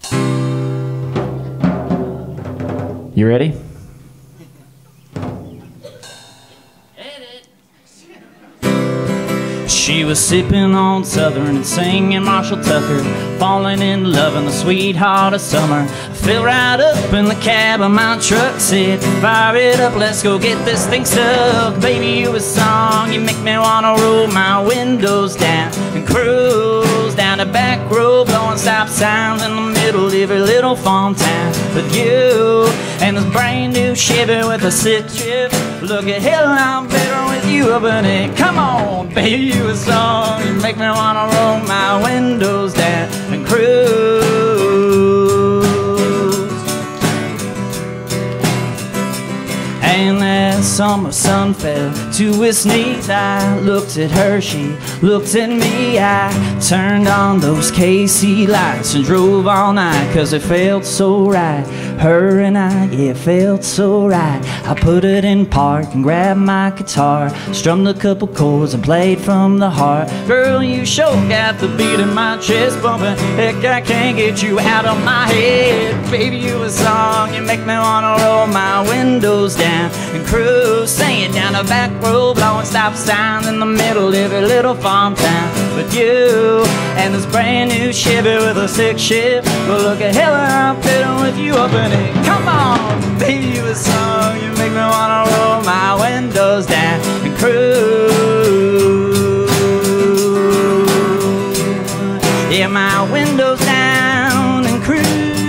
You ready? She was sipping on Southern and singing Marshall Tucker, falling in love in the sweetheart of summer. Fill right up in the cab of my truck, said, fire it up, let's go get this thing stuck. Baby, you a song, you make me wanna roll my windows down and cry cruise down the back road, blowing stop signs in the middle of every little farm town. With you and this brand new Chevy with a 6-shift. Look at hell, I'm better with you up in it. Come on, baby, you a song. You make me wanna roll my windows down and cruise. And that summer sun fell to its knees. I looked at her, she looked at me. I turned on those KC lights and drove all night, 'cause it felt so right. Her and I, yeah, it felt so right. I put it in park and grabbed my guitar, strummed a couple chords and played from the heart. Girl, you sure got the beat in my chest bumping. Heck, I can't get you out of my head. Baby, you a song, you make me wanna roll my windows down and cruise, singing down the back road, blowing stop signs in the middle of every little farm town. With you and this brand new Chevy with a 6-shift. Well, look at hell, I'm fiddling with you up in it. Come on, baby, you a song, you make me wanna roll my windows down and cruise. Yeah, my windows down and cruise.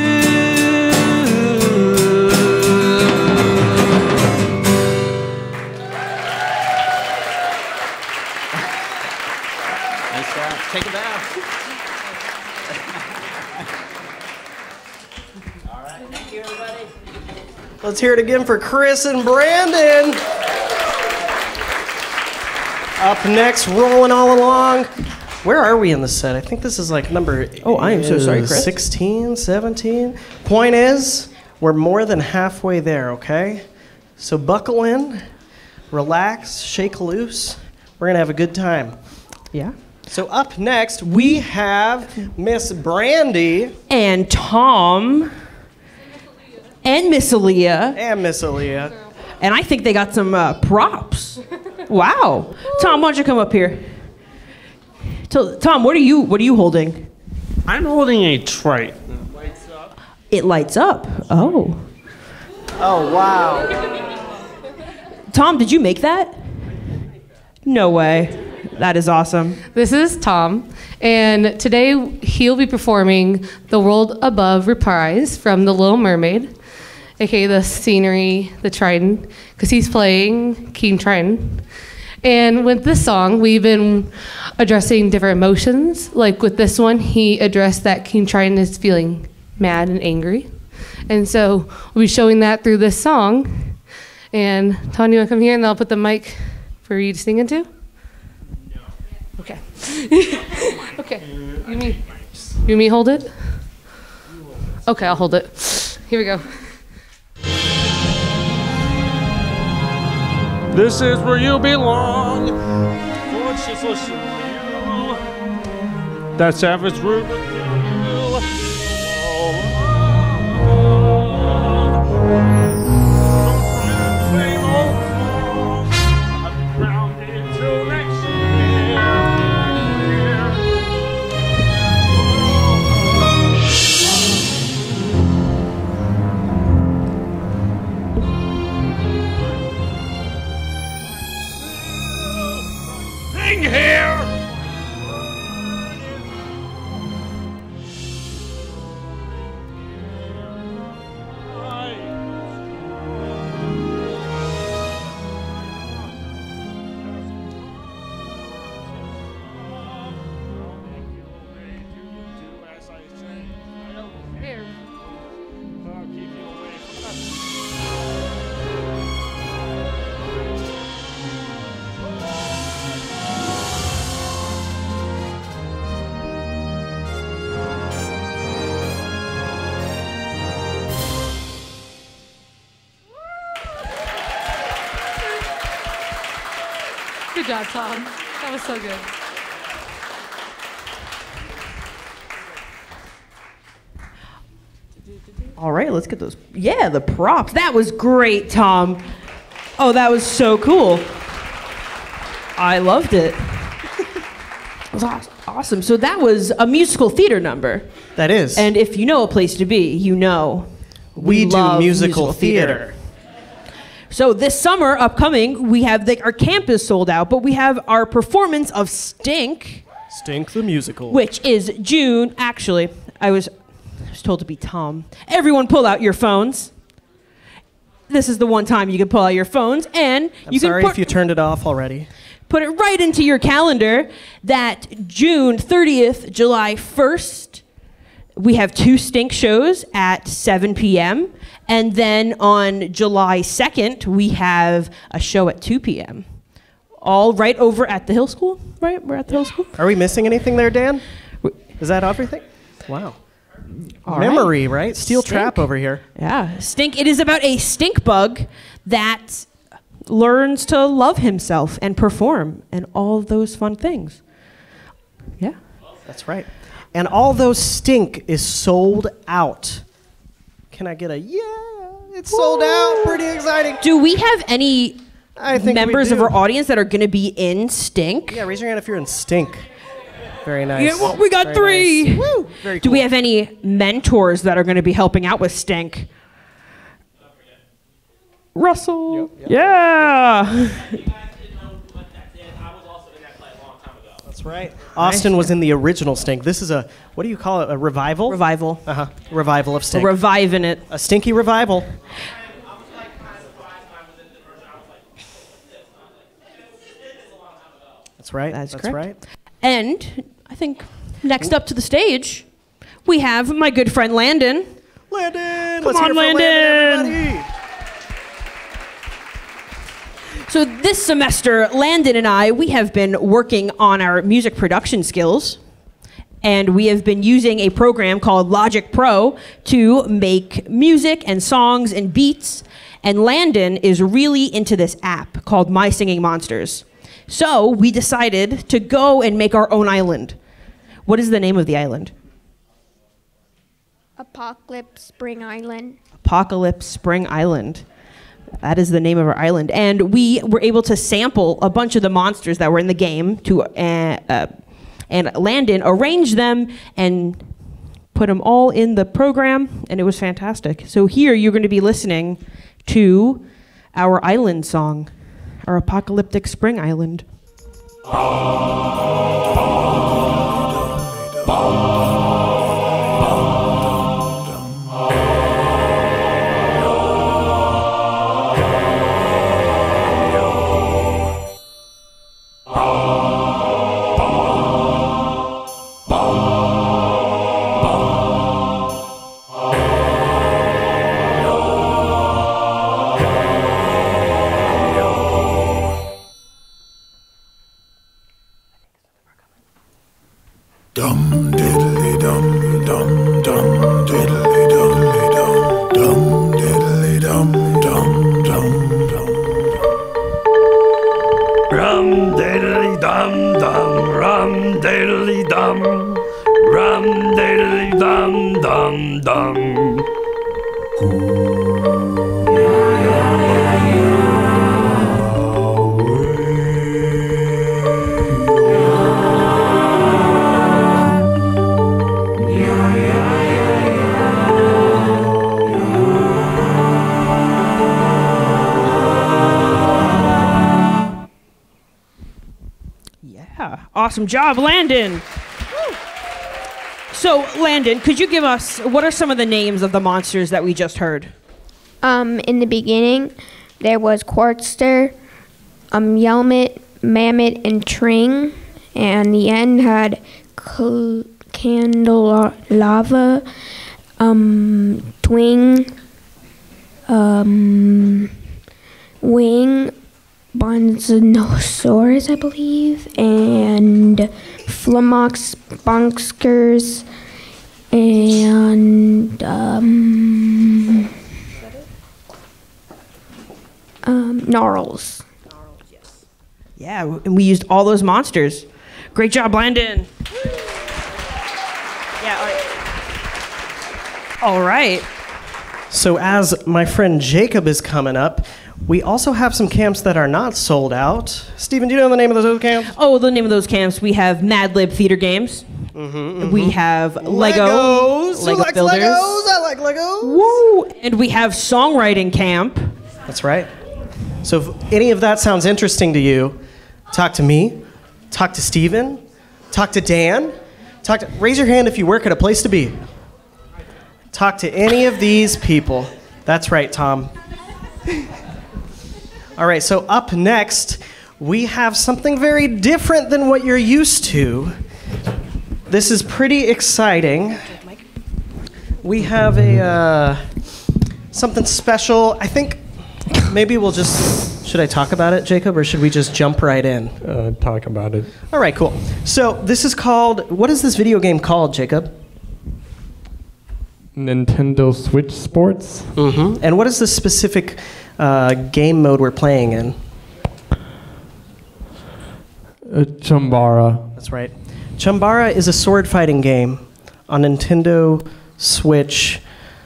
Take it down. All right, thank you, everybody. Let's hear it again for Chris and Brandon. Up next, rolling all along. Where are we in the set? I think this is like number I am so sorry, Chris. 16, 17. Point is, we're more than halfway there, okay? So buckle in, relax, shake loose. We're going to have a good time. Yeah. So up next, we have Miss Brandy. And Tom. And Miss Aaliyah. And Miss Aaliyah. And I think they got some props. Wow. Tom, why don't you come up here? Tom, what are you holding? I'm holding a trite. It lights up. Oh. Oh, wow. Tom, did you make that? No way. That is awesome. This is Tom, and today he'll be performing The World Above reprise from The Little Mermaid, aka the scenery, the Trident, because he's playing King Trident. And with this song, we've been addressing different emotions. Like with this one, he addressed that King Trident is feeling mad and angry. And so we'll be showing that through this song. And Tom, you want to come here and I'll put the mic for you to sing into? Okay. Okay. You me hold it? Okay, I'll hold it. Here we go. This is where you belong. Lord, just listen to you. That's average root. Here. Good job, Tom. That was so good. All right, let's get those. Yeah, the props. That was great, Tom. Oh, that was so cool. I loved it. It was awesome. So that was a musical theater number. That is. And if you know A Place to Be, you know we do love musical theater. So this summer, upcoming, we have our camp is sold out, but we have our performance of Stink Stink the Musical. Which is June. Actually, I was told to be Tom. Everyone pull out your phones. This is the one time you can pull out your phones, and I'm sorry if you turned it off already. Put it right into your calendar that June 30th, July 1st, we have 2 Stink shows at 7 p.m. And then on July 2nd, we have a show at 2 p.m. All right over at the Hill School, right? We're at the Hill School. Are we missing anything there, Dan? Is that everything? Wow. All Memory, right? Steel Stink. trap over here. Yeah, Stink. It is about a stink bug that learns to love himself and perform and all those fun things. Yeah. That's right. And Although Stink is sold out. Can I get a yeah? It's sold out. Pretty exciting. Do we have any think members we of do. our audience that are going to be in Stink? Yeah, raise your hand if you're in Stink. Very nice. Yeah, well, we got Very 3. nice. Woo! Very Do cool. we have any mentors that are going to be helping out with Stink? Russell. Yep. Yeah. That's right. Austin was in the original Stink. This is a, what do you call it? A revival? Revival. Uh-huh. Revival of Stink. We're reviving it. A stinky revival. That's right. That's That's correct. right. And I think next up to the stage, we have my good friend Landon. Landon! Come Let's on, hear it for Landon! everybody. So this semester, Landon and I, we have been working on our music production skills. And we have been using a program called Logic Pro to make music and songs and beats. And Landon is really into this app called My Singing Monsters. So we decided to go and make our own island. What is the name of the island? Apocalypse Spring Island. Apocalypse Spring Island. That is the name of our island. And we were able to sample a bunch of the monsters that were in the game to, and Landon arranged them and put them all in the program, and it was fantastic. So here you're going to be listening to our island song, our apocalyptic spring island. Dum diddly dum dum dum diddly dum dum dum diddly dum dum dum dum. Rum diddly dum dum rum diddly dum rum diddly dum dum dum. Yeah, awesome job, Landon. So, Landon, could you give us, what are some of the names of the monsters that we just heard? In the beginning, there was Quartster, Yelmet, Mammoth, and Tring. And the end had Candelava, Twing, Wing, Bonzanosaurus, I believe, and Flamox, Bonkskers, and Gnarls. Yeah, and we used all those monsters. Great job, Landon. Yeah, all right. So as my friend Jacob is coming up, we also have some camps that are not sold out. Steven, do you know the name of those other camps? Oh, the name of those camps, we have Mad Lib Theater Games. We have Lego. Who likes Builders. Legos? I like Legos. Woo! And we have Songwriting Camp. That's right. So if any of that sounds interesting to you, talk to me, talk to Steven, Talk to Dan. Raise your hand if you work at a place to be. Talk to any of these people. That's right, Tom. All right, so up next, we have something very different than what you're used to. This is pretty exciting. We have something special. I think maybe we'll just... Should I talk about it, Jacob, or should we just jump right in? Talk about it. All right, cool. So this is called... What is this video game called, Jacob? Nintendo Switch Sports. Mm-hmm. And what is the specific game mode we're playing in? Chambara. That's right. Chambara is a sword fighting game on Nintendo Switch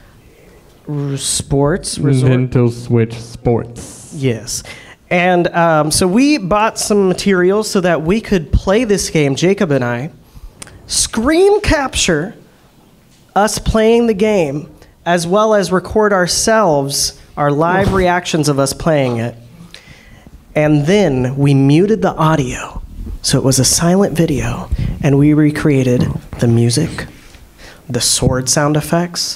Sports. Nintendo Switch Sports. Yes. And so we bought some materials so that we could play this game, Jacob and I, screen capture us playing the game, as well as record ourselves, our live reactions of us playing it. And then we muted the audio. So it was a silent video, and we recreated the music, the sword sound effects,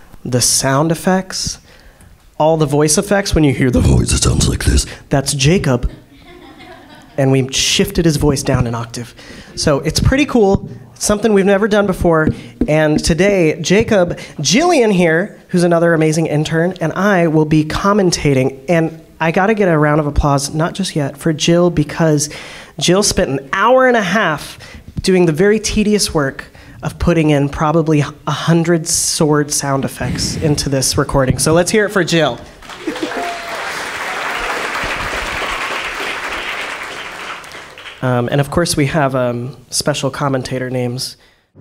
all the voice effects. When you hear the voice, it sounds like this. That's Jacob. And we shifted his voice down an octave. So it's pretty cool. It's something we've never done before. And today, Jacob, Jillian here, who's another amazing intern, and I will be commentating. And I got to get a round of applause, not just yet, for Jill, because Jill spent an hour and a half doing the very tedious work of putting in probably 100 sword sound effects into this recording. So let's hear it for Jill. And of course, we have special commentator names.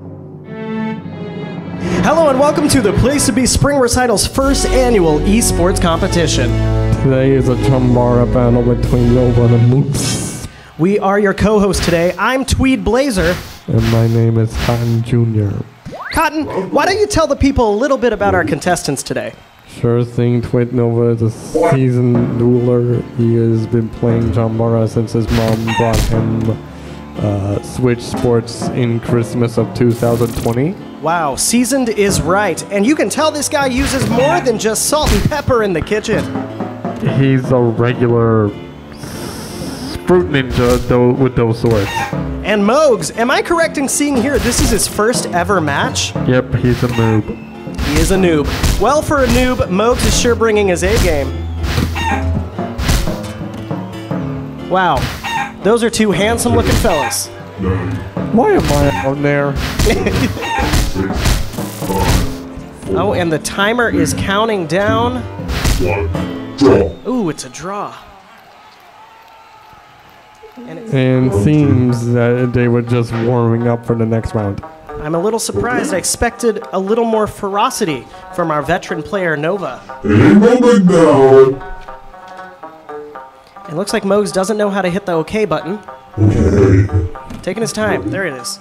Hello and welcome to the Place to Be Spring Recital's first annual esports competition. Today is a Chambara battle between Nova and Moose. We are your co-hosts today. I'm Tweed Blazer. And my name is Cotton Jr. Cotton, why don't you tell the people a little bit about our contestants today? Sure thing. Tweed Nova is a seasoned dueler. He has been playing Chambara since his mom brought him Switch Sports in Christmas of 2020. Wow, seasoned is right. And you can tell this guy uses more than just salt and pepper in the kitchen. He's a regular fruit ninja with those swords. And Mogs, am I correct in seeing here this is his first ever match? Yep, he's a noob. He is a noob. Well, for a noob, Mogs is sure bringing his A-game. Wow, those are two handsome-looking fellas. Why am I out there? Oh, and the timer is counting down. Ooh, it's a draw. And seems that they were just warming up for the next round. I'm a little surprised. I expected a little more ferocity from our veteran player, Nova. It looks like Mogs doesn't know how to hit the OK button. Taking his time. There it is.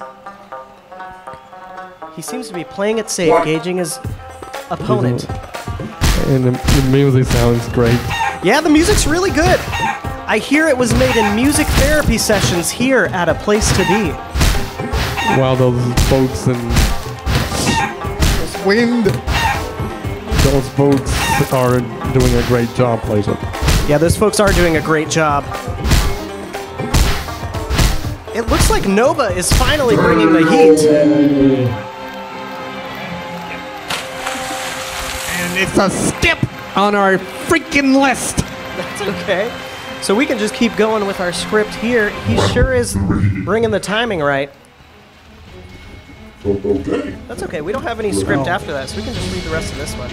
He seems to be playing it safe, gauging his opponent. And the music sounds great. Yeah, the music's really good. I hear it was made in music therapy sessions here at a place to be. Wow, those folks in wind. Those folks are doing a great job, Blazer. Yeah, those folks are doing a great job. It looks like Nova is finally bringing the heat. And it's a skip on our freaking list. That's okay. So we can just keep going with our script here. He sure is bringing the timing right. Okay. That's okay. We don't have any script after that, so we can just read the rest of this one.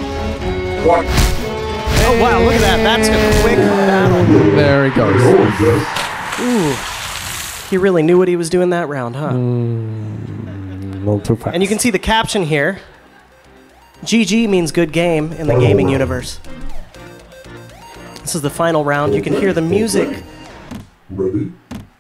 Oh, wow, look at that. That's a quick battle. There he goes. Ooh. He really knew what he was doing that round, huh? A little too fast. And you can see the caption here. GG means good game in the gaming universe. This is the final round. You can hear the music. Ready?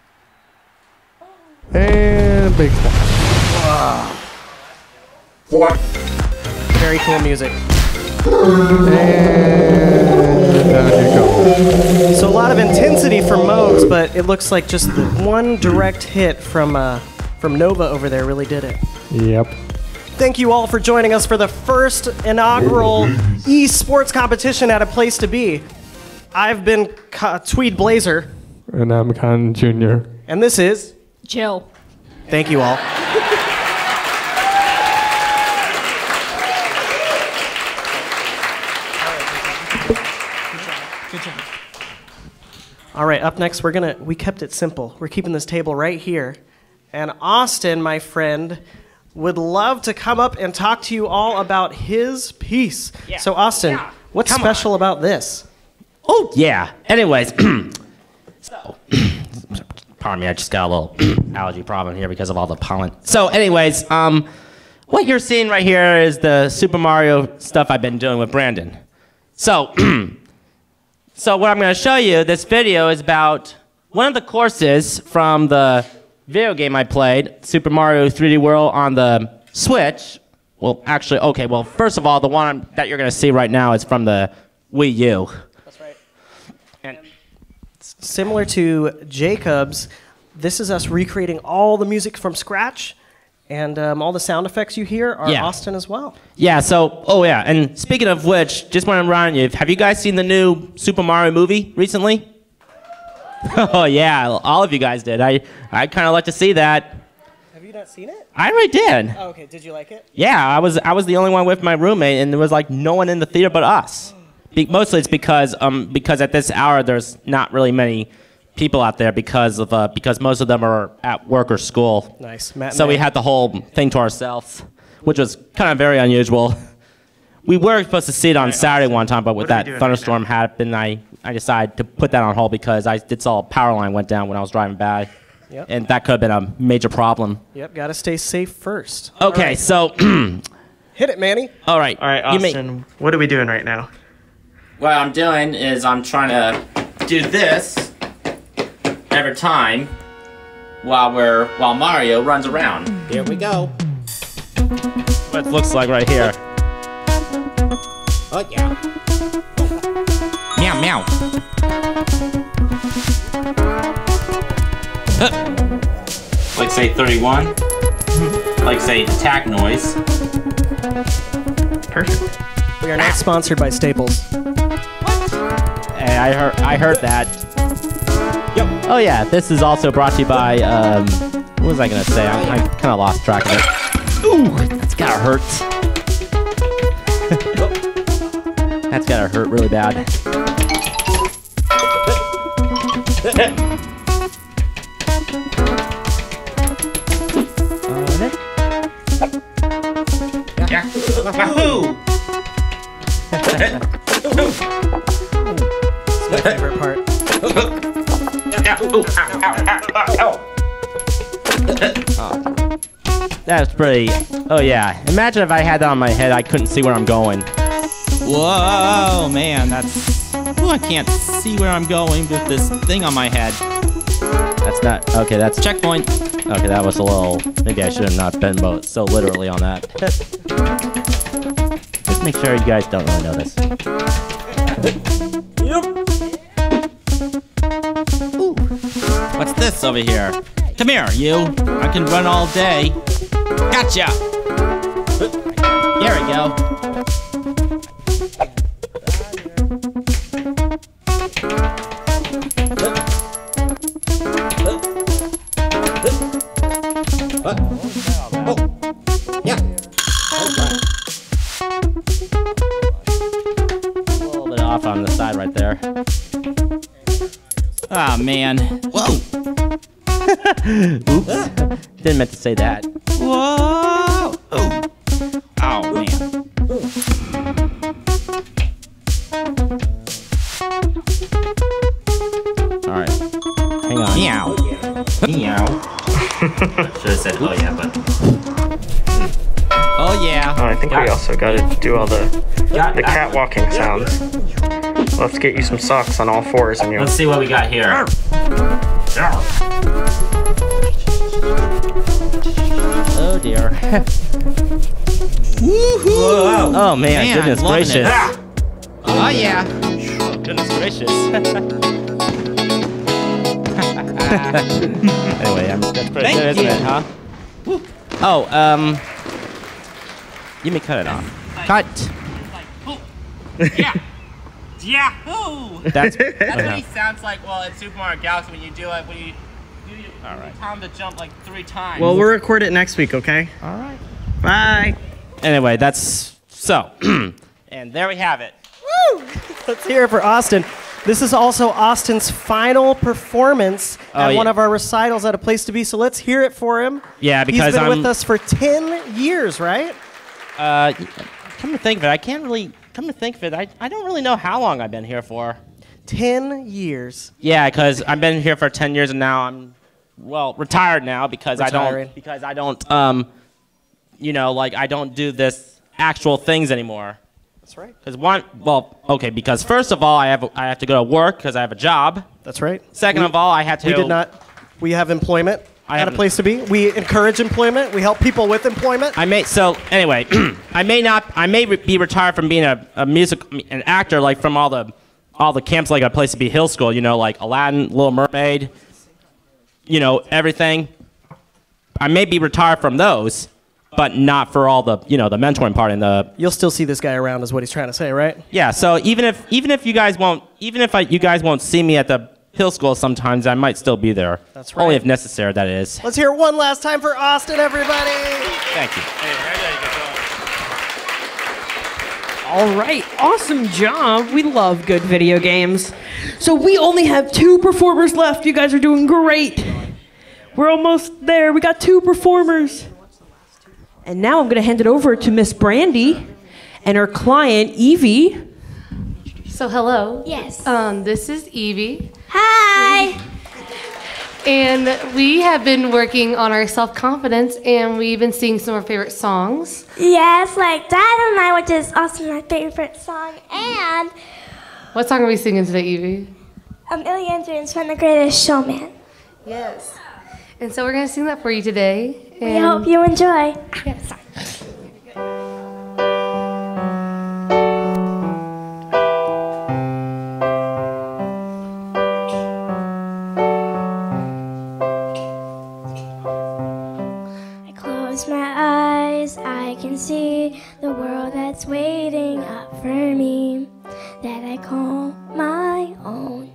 And big splash. Wow. Very cool music. Down you go. So a lot of intensity from Mogs, but it looks like just the one direct hit from Nova over there really did it. Yep. Thank you all for joining us for the first inaugural esports competition at A Place to Be. I've been Tweed Blazer. And I'm Con Jr. And this is Jill. Thank you all. All right, up next, we kept it simple. We're keeping this table right here. And Austin, my friend, would love to come up and talk to you all about his piece. Yeah. So Austin, what's special about this? Oh, yeah. Anyways, so, pardon me, I just got a little allergy problem here because of all the pollen. So anyways, what you're seeing right here is the Super Mario stuff I've been doing with Brandon. So, so what I'm going to show you, this video is about one of the courses from the video game I played, Super Mario 3D World on the Switch. Well, actually, okay, well, first of all, the one that you're going to see right now is from the Wii U. That's right. And similar to Jacob's, this is us recreating all the music from scratch, and all the sound effects you hear are Austin as well. Yeah, so, oh yeah, and speaking of which, just want to remind you, have you guys seen the new Super Mario movie recently? Oh yeah, all of you guys did. I'd kind of like to see that. Have you not seen it? I already did. Oh, okay, did you like it? Yeah, I was the only one with my roommate, and there was like no one in the theater but us. Mostly it's because at this hour there's not really many people out there because most of them are at work or school. Nice. So we had the whole thing to ourselves, which was kind of very unusual. We were supposed to see it on Saturday one time, but with that thunderstorm happened, I decided to put that on hold because I did saw a power line went down when I was driving by. Yep. And that could have been a major problem. Yep, gotta stay safe first. Okay, right. So hit it, Manny. All right, Austin, what are we doing right now? What I'm doing is I'm trying to do this every time while Mario runs around. Here we go. What it looks like right here. Oh yeah. Meow meow. Like say 31. Like say attack noise. Perfect. We are not sponsored by Staples. Hey, I heard that. Yep. Oh yeah, this is also brought to you by what was I gonna say? I kind of lost track of it. Ooh, that's gotta hurt. That's gotta hurt really bad. Yeah. Wahoo! It's my favorite part. That's pretty. Oh yeah. Imagine if I had that on my head, I couldn't see where I'm going. Whoa, man, that's. Oh, I can't see where I'm going with this thing on my head. That's not. Okay, that's checkpoint. Okay, that was a little. Maybe I should have not been so literally on that. Just make sure you guys don't really know this. Yep. Ooh. What's this over here? Come here, you. I can run all day. Gotcha. There we go. Off on the side right there. Ah, man. Whoa. Oops. Didn't meant to say that. Whoa. Oh. Oh, man. All right. Hang on. Meow. Meow. Should have said, oh, yeah, but. Oh, yeah. Oh, I think we also got to do all the cat walking sounds. Let's get you some socks on all fours and you. Let's see what we got here. Oh dear. Whoa. Oh man, goodness loving gracious. it. Oh yeah. Goodness gracious. Anyway, that's pretty good, isn't it, huh? Oh, you may cut it off. Cut. Yeah. Yahoo! That's what he sounds like. Well, in Super Mario Galaxy, when you do it, when you time to jump like 3 times. Well, we'll record it next week, okay? All right. Bye. Anyway, that's so. And there we have it. Woo! Let's hear it for Austin. This is also Austin's final performance at one of our recitals at A Place to Be, so let's hear it for him. Yeah, because he's been with us for 10 years, right? Come to think of it, I can't really. Come to think of it, I don't really know how long I've been here for. 10 years. Yeah, because I've been here for 10 years, and now I'm retired now because I don't I don't do this actual things anymore. That's right. Because first of all, I have to go to work because I have a job. That's right. Second of all, I had to. We have employment at A Place to Be. We encourage employment. We help people with employment. I may be retired from being an actor, like from all the camps, like A Place to Be Hill School, like Aladdin, Little Mermaid, everything. I may be retired from those, but not for all the the mentoring part and the. You'll still see this guy around, is what he's trying to say, right? Yeah. So even if you guys won't see me at the Hill School, sometimes I might still be there. That's right. Only if necessary, that is. Let's hear it one last time for Austin, everybody. Thank you. All right, awesome job. We love good video games. So we only have 2 performers left. You guys are doing great. We're almost there. We got 2 performers. And now I'm going to hand it over to Miss Brandy and her client, Evie. So hello. Yes. This is Evie. Hi. And we have been working on our self-confidence, and we've been singing some of our favorite songs. Yes, like Dynamite, which is also my favorite song. And What song are we singing today, Evie? A Million Dreams from the Greatest Showman. Yes. And so we're going to sing that for you today. We hope you enjoy. Yes. I close my eyes, I can see the world that's waiting up for me, that I call my own.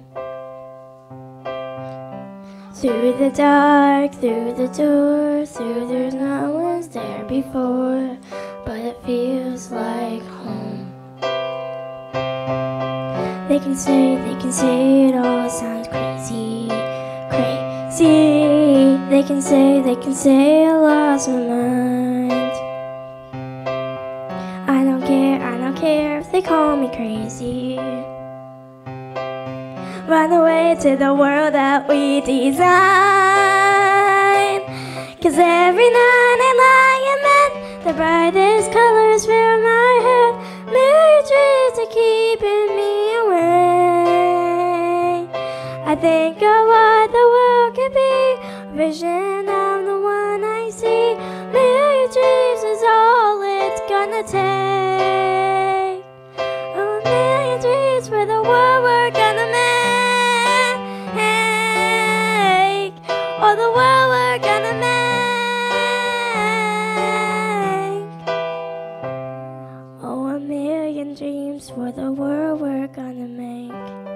Through the dark, through the door, through there's no one's there before, but it feels like home. They can say it all sounds crazy, crazy. They can say I lost my mind. I don't care if they call me crazy. Run away to the world that we design. 'Cause every night I lie in bed, the brightest colors fill my head. Million dreams are keeping me awake. I think of what the world could be, a vision of the one I see. Million dreams is all it's gonna take. Oh, a million dreams for the world we're gonna make. Oh, the world we're gonna make. Oh, a million dreams for the world we're gonna make.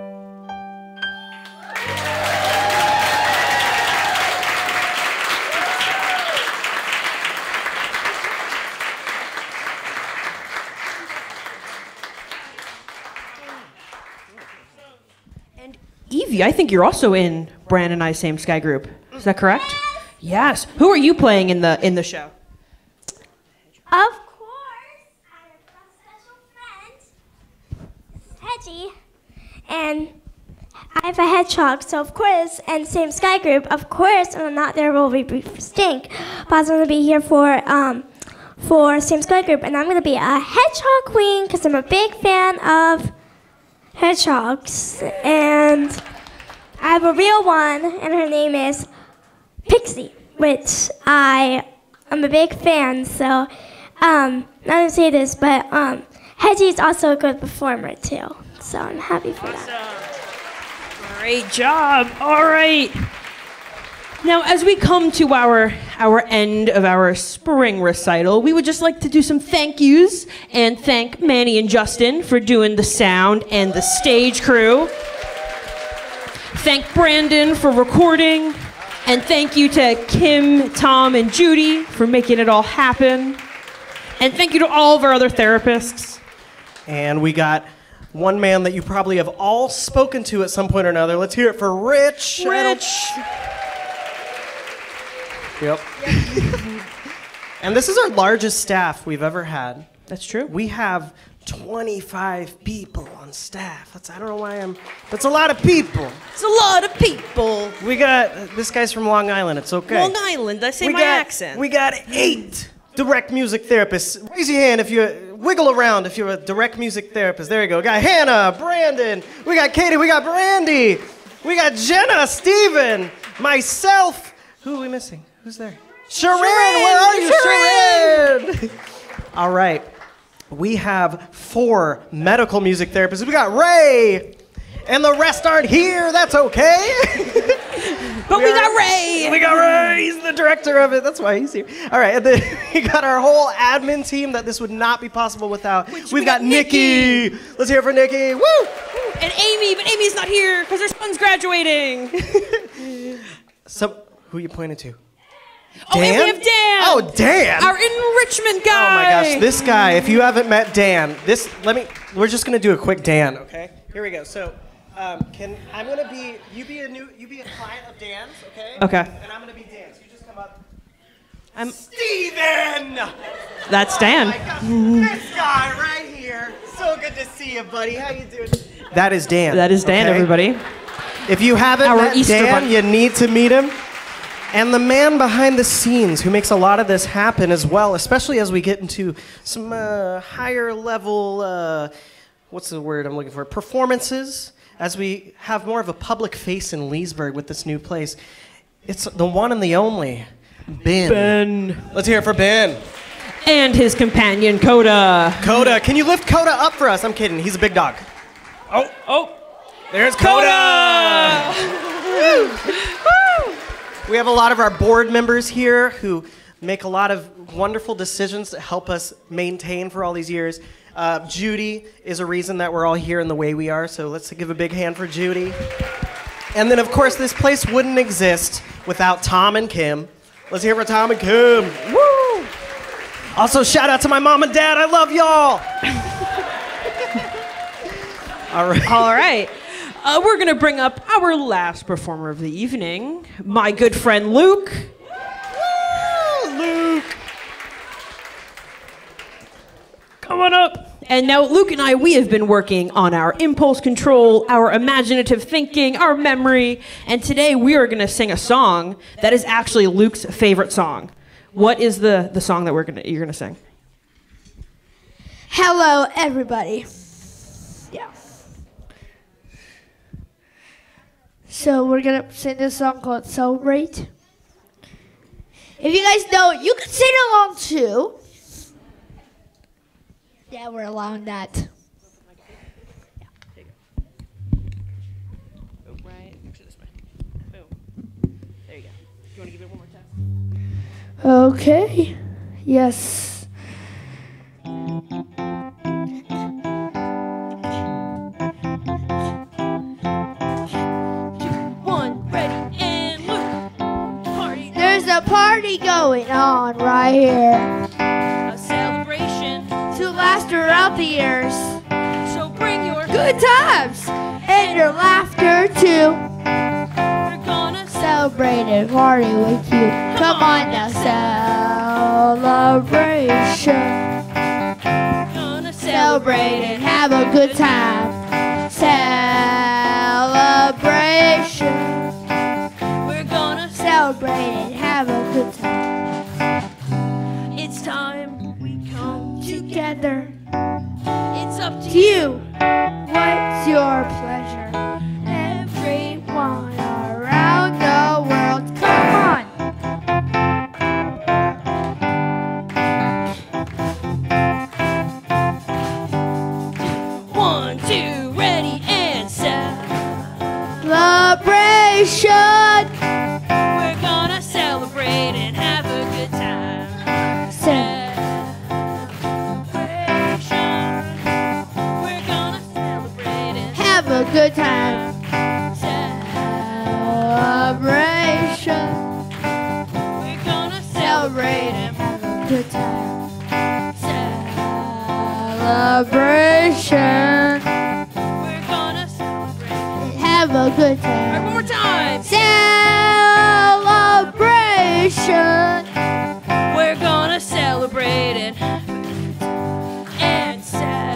Evie, I think you're also in Brand and I Same Sky group. Is that correct? Yes. Who are you playing in the show? Of course, I have a special friend, Hedgie, and I have a hedgehog. So of course, and Same Sky group, of course, when I'm not there, will be Stink. But I was going to be here for Same Sky group, and I'm going to be a hedgehog queen because I'm a big fan of hedgehogs, and I have a real one, and her name is Pixie, which I am a big fan, so not to say this, but Hedgie's also a good performer too. So I'm happy for that. Great job. All right. Now, as we come to our end of our spring recital, we would just like to do some thank yous and thank Manny and Justin for doing the sound and the stage crew. Thank Brandon for recording. And thank you to Kim, Tom, and Judy for making it all happen. And thank you to all of our other therapists. And we got one man that you probably have all spoken to at some point or another. Let's hear it for Rich. Yep. And this is our largest staff we've ever had. That's true. We have 25 people on staff. I don't know why that's a lot of people. It's a lot of people. We got, this guy's from Long Island. It's okay. Long Island, I say my accent. We got 8 direct music therapists. Raise your hand if you wiggle around if you're a direct music therapist. There you go. We got Hannah, Brandon, we got Katie, we got Brandy, we got Jenna, Steven, myself. Who are we missing? Who's there? Sharon, where are you, Sharon? All right. We have 4 medical music therapists. We got Ray, and the rest aren't here. That's okay. But we got Ray. We got Ray. He's the director of it. That's why he's here. All right. And then we got our whole admin team that this would not be possible without. We've got Nikki. Let's hear it for Nikki. Woo! And Amy, but Amy's not here because her son's graduating. So, who are you pointing to? Oh, and we have Dan. Oh, Dan. Our enrichment guy. Oh my gosh, this guy, if you haven't met Dan, we're just gonna do a quick Dan, okay? Here we go. So, I'm gonna be, you be a client of Dan's, okay? Okay. And I'm gonna be Dan, so you just come up. I'm Steven! That's Dan. Oh my gosh, this guy right here. So good to see you, buddy. How you doing? That is Dan. That is Dan, okay? everybody. If you haven't met Easter Dan, bunny. you need to meet him. And the man behind the scenes who makes a lot of this happen as well, especially as we get into some higher level, what's the word I'm looking for, performances, as we have more of a public face in Leesburg with this new place. It's the one and the only, Ben. Let's hear it for Ben. And his companion, Coda. Coda, can you lift Coda up for us? I'm kidding, he's a big dog. Oh, there's Coda! We have a lot of our board members here who make a lot of wonderful decisions to help us maintain for all these years. Judy is a reason that we're all here in the way we are, so let's give a big hand for Judy. And then, of course, this place wouldn't exist without Tom and Kim. Let's hear it for Tom and Kim. Woo! Also, shout out to my mom and dad. I love y'all. All right. We're going to bring up our last performer of the evening, my good friend Luke. Woo, Luke. Come on up. And now Luke and I, we have been working on our impulse control, our imaginative thinking, our memory, and today we are going to sing a song that is actually Luke's favorite song. What is the song that you're going to sing? Hello, everybody. Yeah. So we're going to sing this song called Celebrate. If you guys know it, you can sing along too. Yeah, we're allowing that. Okay. Yes. There's a party going on right here. A celebration to last throughout the years. So bring your good times and your laughter too. We're gonna celebrate and party with you. Come on now, celebration. Gonna Celebrate and have a good time. Celebration. We're gonna celebrate and have a good time. It's time we come Together. It's up to You. What's your pleasure? Everyone around the world, come on. good time. Celebration. We're gonna celebrate. Have a good time. All right, one more time. Celebration. We're gonna celebrate it and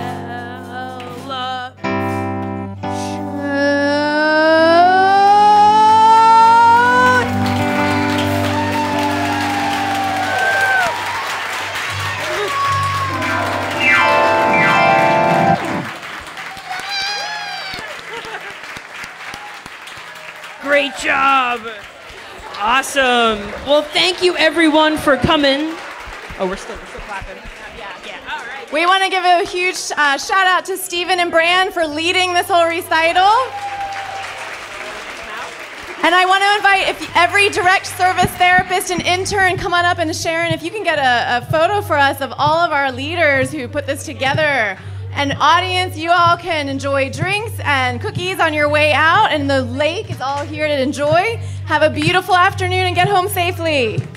Great job. Awesome. Well, thank you everyone for coming. Oh, we're still clapping. We want to give a huge shout out to Stephen and Bran for leading this whole recital. And I want to invite every direct service therapist and intern, come on up, and Sharon, if you can get a photo for us of all of our leaders who put this together. And audience, you all can enjoy drinks and cookies on your way out, and the lake is all here to enjoy. Have a beautiful afternoon and get home safely.